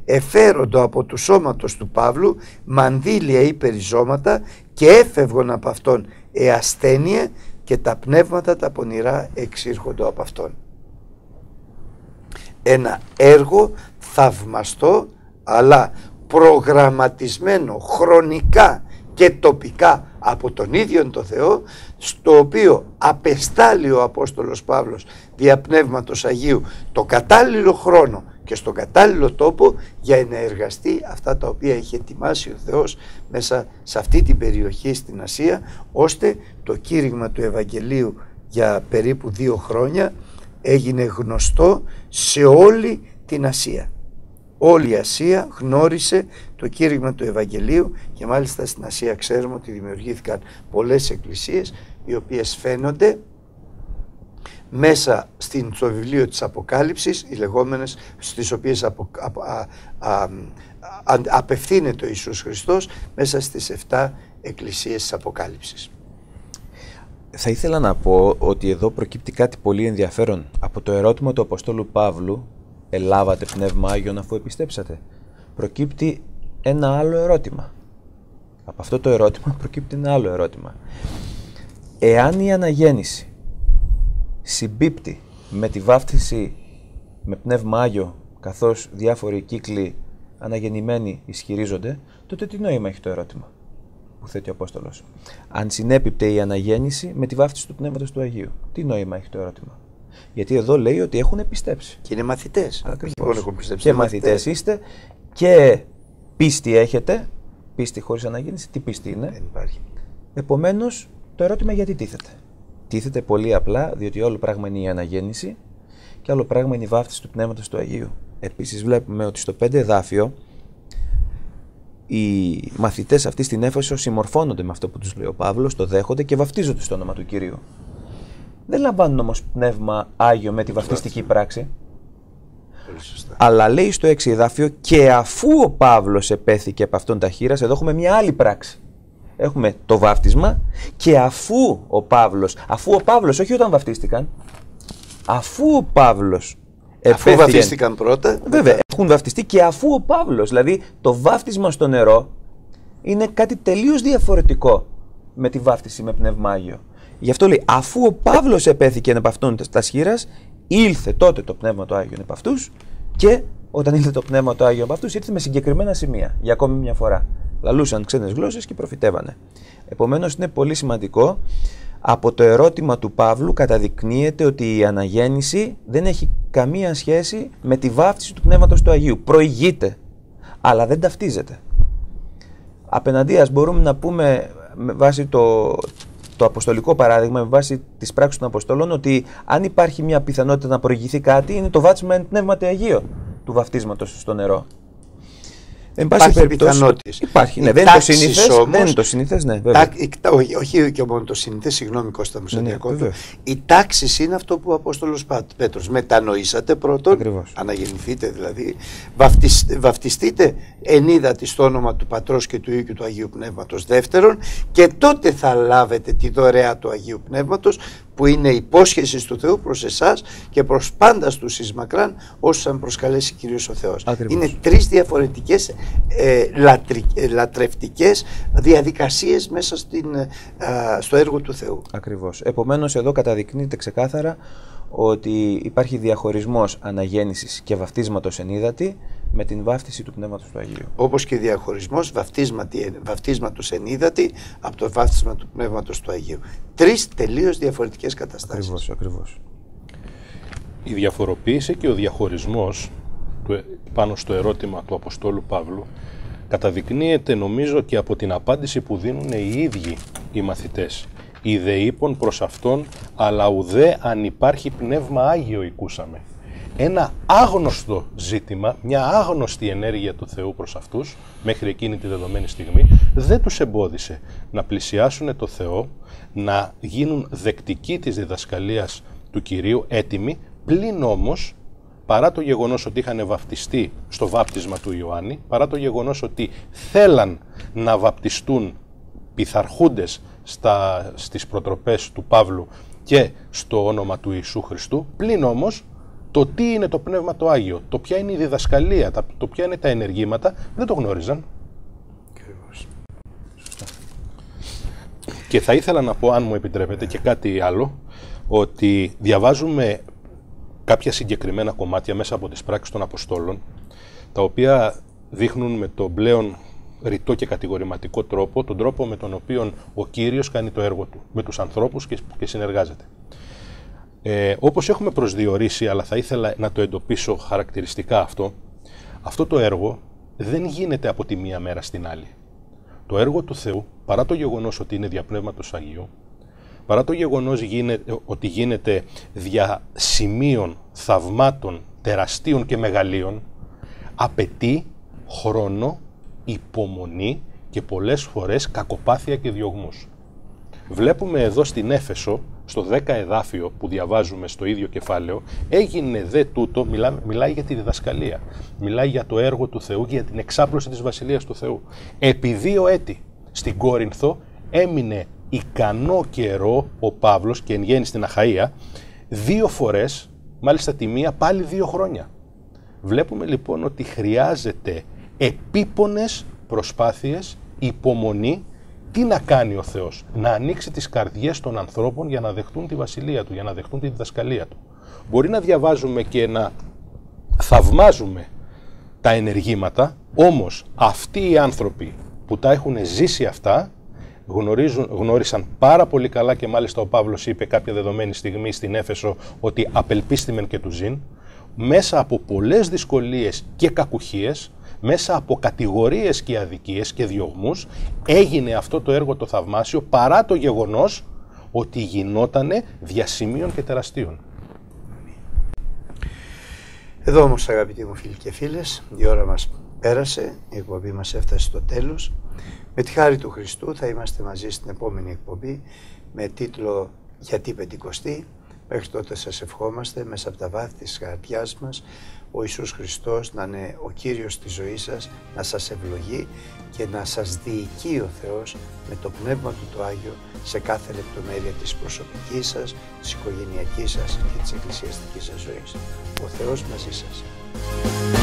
εφέροντο από του σώματος του Παύλου μανδύλια ή περιζώματα και έφευγον από αυτόν εασθένεια και τα πνεύματα τα πονηρά εξήρχοντο από αυτόν. Ένα έργο θαυμαστό, αλλά προγραμματισμένο χρονικά και τοπικά από τον ίδιο τον Θεό, στο οποίο απεστάλλει ο Απόστολος Παύλος δια Πνεύματος Αγίου το κατάλληλο χρόνο και στον κατάλληλο τόπο για να εργαστεί αυτά τα οποία είχε ετοιμάσει ο Θεός μέσα σε αυτή την περιοχή στην Ασία, ώστε το κήρυγμα του Ευαγγελίου για περίπου δύο χρόνια έγινε γνωστό σε όλη την Ασία. Όλη η Ασία γνώρισε το κήρυγμα του Ευαγγελίου και μάλιστα στην Ασία ξέρουμε ότι δημιουργήθηκαν πολλές εκκλησίες οι οποίες φαίνονται μέσα στην, στο βιβλίο της Αποκάλυψης, οι λεγόμενες, στις οποίες απο, απο, α, α, α, απευθύνεται ο Ιησούς Χριστός μέσα στις εφτά εκκλησίες της Αποκάλυψης. Θα ήθελα να πω ότι εδώ προκύπτει κάτι πολύ ενδιαφέρον από το ερώτημα του Αποστόλου Παύλου, ελάβατε Πνεύμα Άγιον αφού επιστέψατε. Προκύπτει ένα άλλο ερώτημα. Από αυτό το ερώτημα προκύπτει ένα άλλο ερώτημα. Εάν η αναγέννηση συμπίπτει με τη βάφτιση με Πνεύμα Άγιο, καθώς διάφοροι κύκλοι αναγεννημένοι ισχυρίζονται, τότε τι νόημα έχει το ερώτημα που θέτει ο Απόστολος? Αν συνέπιπτε η αναγέννηση με τη βάφτιση του Πνεύματος του Αγίου, τι νόημα έχει το ερώτημα? Γιατί εδώ λέει ότι έχουν πιστέψει. Και είναι μαθητές. Ακριβώς. Έχουν πιστέψει. Και μαθητές είστε και πίστη έχετε. Πίστη χωρίς αναγέννηση, τι πίστη είναι? Δεν υπάρχει. Επομένως, το ερώτημα γιατί τίθεται? Τίθεται πολύ απλά, διότι όλο πράγμα είναι η αναγέννηση και άλλο πράγμα είναι η βάφτιση του Πνεύματος του Αγίου. Επίσης βλέπουμε ότι στο πέντε εδάφιο οι μαθητές αυτοί στην Έφεσο συμμορφώνονται με αυτό που τους λέει ο Παύλος, το δέχονται και βαφτίζονται στο όνομα του Κυρίου. Δεν λαμβάνουν όμως Πνεύμα Άγιο με τη βαφτιστική πράξη. Αλλά λέει στο έξι εδάφιο, και αφού ο Παύλος επέθηκε από αυτόν τα χείλας, εδώ έχουμε μια άλλη πράξη. Έχουμε το βάφτισμα και αφού ο Παύλος, αφού ο Παύλος, όχι όταν βαφτίστηκαν, αφού ο Παύλος επέθηκε, αφού βαφτίστηκαν πρώτα, βέβαια, μετά έχουν βαφτιστεί και αφού ο Παύλος, δηλαδή το βάφτισμα στο νερό είναι κάτι τελείως διαφορετικό με τη βάφτιση με Πνεύμα Άγιο. Γι' αυτό λέει, αφού ο Παύλος επέθηκε από αυτόν τα σχήρας, ήλθε τότε το Πνεύμα το Άγιο από αυτούς και όταν ήλθε το Πνεύμα το Άγιο από αυτούς, ήρθε με συγκεκριμένα σημεία για ακόμη μια φορά. Λαλούσαν ξένες γλώσσες και προφητεύανε. Επομένως είναι πολύ σημαντικό. Από το ερώτημα του Παύλου καταδεικνύεται ότι η αναγέννηση δεν έχει καμία σχέση με τη βάφτιση του Πνεύματος του Αγίου. Προηγείται, αλλά δεν ταυτίζεται. Απέναντίας μπορούμε να πούμε με βάση το, το αποστολικό παράδειγμα, με βάση τις πράξεις των Αποστολών, ότι αν υπάρχει μια πιθανότητα να προηγηθεί κάτι, είναι το βάφτισμα εν πνεύματι Αγίο του βαφτίσματος στο νερό. Εν υπάρχει πιθανότητες. Υπάρχει, ναι, δεν είναι το συνήθες, δεν είναι το συνήθες, ναι, βέβαια. Τα, όχι, όχι και μόνο το συνήθες, συγγνώμη Κώστα μου, σε διακόπτω. Οι τάξεις είναι αυτό που ο Απόστολος Πέτρος. Μετανοήσατε πρώτον, ακριβώς, αναγεννηθείτε δηλαδή, βαφτισ, βαφτιστείτε εν είδατη στο όνομα του Πατρός και του Υιού και του Αγίου Πνεύματος δεύτερον, και τότε θα λάβετε τη δωρεά του Αγίου Πνεύματος, που είναι υπόσχεση του Θεού προς εσάς και προς πάντα στους εις μακράν όσους αν προσκαλέσει Κύριος ο Θεός. Ακριβώς. Είναι τρεις διαφορετικές ε, λατρι, ε, λατρευτικές διαδικασίες μέσα στην, ε, στο έργο του Θεού. Ακριβώς. Επομένως εδώ καταδεικνύεται ξεκάθαρα ότι υπάρχει διαχωρισμός αναγέννησης και βαφτίσματος εν ύδατι με την βάφτιση του Πνεύματος του Αγίου. Όπως και διαχωρισμός βαφτίσματος εν ύδατι από το βάφτισμα του Πνεύματος του Αγίου. Τρεις τελείως διαφορετικές καταστάσεις. Ακριβώς, ακριβώς. Η διαφοροποίηση και ο διαχωρισμός του, πάνω στο ερώτημα του Αποστόλου Παύλου καταδεικνύεται νομίζω και από την απάντηση που δίνουν οι ίδιοι οι μαθητές. «Οι δε είπων προς αυτόν, αλλά ουδέ αν υπάρχει Πνεύμα Άγιο οικούσαμε». Ένα άγνωστο ζήτημα, μια άγνωστη ενέργεια του Θεού προς αυτούς, μέχρι εκείνη τη δεδομένη στιγμή, δεν τους εμπόδισε να πλησιάσουν το Θεό, να γίνουν δεκτικοί της διδασκαλίας του Κυρίου, έτοιμοι, πλην όμως, παρά το γεγονός ότι είχαν βαπτιστεί στο βάπτισμα του Ιωάννη, παρά το γεγονός ότι θέλαν να βαπτιστούν πειθαρχούντες στα, στις προτροπές του Παύλου και στο όνομα του Ιησού Χριστού, πλην όμως το τι είναι το Πνεύμα το Άγιο, το ποια είναι η διδασκαλία, το ποια είναι τα ενεργήματα, δεν το γνώριζαν. Ακριβώς. Και θα ήθελα να πω, αν μου επιτρέπετε, και κάτι άλλο, ότι διαβάζουμε κάποια συγκεκριμένα κομμάτια μέσα από τις πράξεις των Αποστόλων, τα οποία δείχνουν με τον πλέον ρητό και κατηγορηματικό τρόπο, τον τρόπο με τον οποίο ο Κύριος κάνει το έργο του, με τους ανθρώπους και, και συνεργάζεται. Ε, όπως έχουμε προσδιορίσει, αλλά θα ήθελα να το εντοπίσω χαρακτηριστικά αυτό, αυτό το έργο δεν γίνεται από τη μία μέρα στην άλλη. Το έργο του Θεού, παρά το γεγονός ότι είναι δια Πνεύματος Αγίου, παρά το γεγονός γίνεται, ότι γίνεται δια σημείων, θαυμάτων, τεραστίων και μεγαλείων, απαιτεί χρόνο, υπομονή και πολλές φορές κακοπάθεια και διωγμούς. Βλέπουμε εδώ στην Έφεσο, στο δέκα εδάφιο που διαβάζουμε στο ίδιο κεφάλαιο, έγινε δε τούτο, μιλά, μιλάει για τη διδασκαλία, μιλάει για το έργο του Θεού και για την εξάπλωση της Βασιλείας του Θεού. Επί δύο έτη στην Κόρινθο έμεινε ικανό καιρό ο Παύλος και εν γέννη στην Αχαΐα, δύο φορές, μάλιστα τη μία πάλι δύο χρόνια. Βλέπουμε λοιπόν ότι χρειάζεται επίπονες προσπάθειες, υπομονή. Τι να κάνει ο Θεός? Να ανοίξει τις καρδιές των ανθρώπων για να δεχτούν τη βασιλεία Του, για να δεχτούν τη διδασκαλία Του. Μπορεί να διαβάζουμε και να θαυμάζουμε τα ενεργήματα, όμως αυτοί οι άνθρωποι που τα έχουν ζήσει αυτά, γνωρίζουν, γνώρισαν πάρα πολύ καλά, και μάλιστα ο Παύλος είπε κάποια δεδομένη στιγμή στην Έφεσο ότι απελπίστημεν και του ζήν, μέσα από πολλές δυσκολίες και κακουχίες, μέσα από κατηγορίες και αδικίες και διωγμούς, έγινε αυτό το έργο το θαυμάσιο, παρά το γεγονός ότι γινότανε διασημείων και τεραστίων. Εδώ όμως, αγαπητοί μου φίλοι και φίλες, η ώρα μας πέρασε, η εκπομπή μας έφτασε στο τέλος. Με τη χάρη του Χριστού θα είμαστε μαζί στην επόμενη εκπομπή με τίτλο «Γιατί Πεντηκοστή». Μέχρι τότε σας ευχόμαστε μέσα από τα βάθη της καρδιάς μας ο Ιησούς Χριστός να είναι ο Κύριος της ζωής σας, να σας ευλογεί και να σας διοικεί ο Θεός με το Πνεύμα Του το Άγιο σε κάθε λεπτομέρεια της προσωπικής σας, της οικογενειακής σας και της εκκλησιαστικής σας ζωής. Ο Θεός μαζί σας.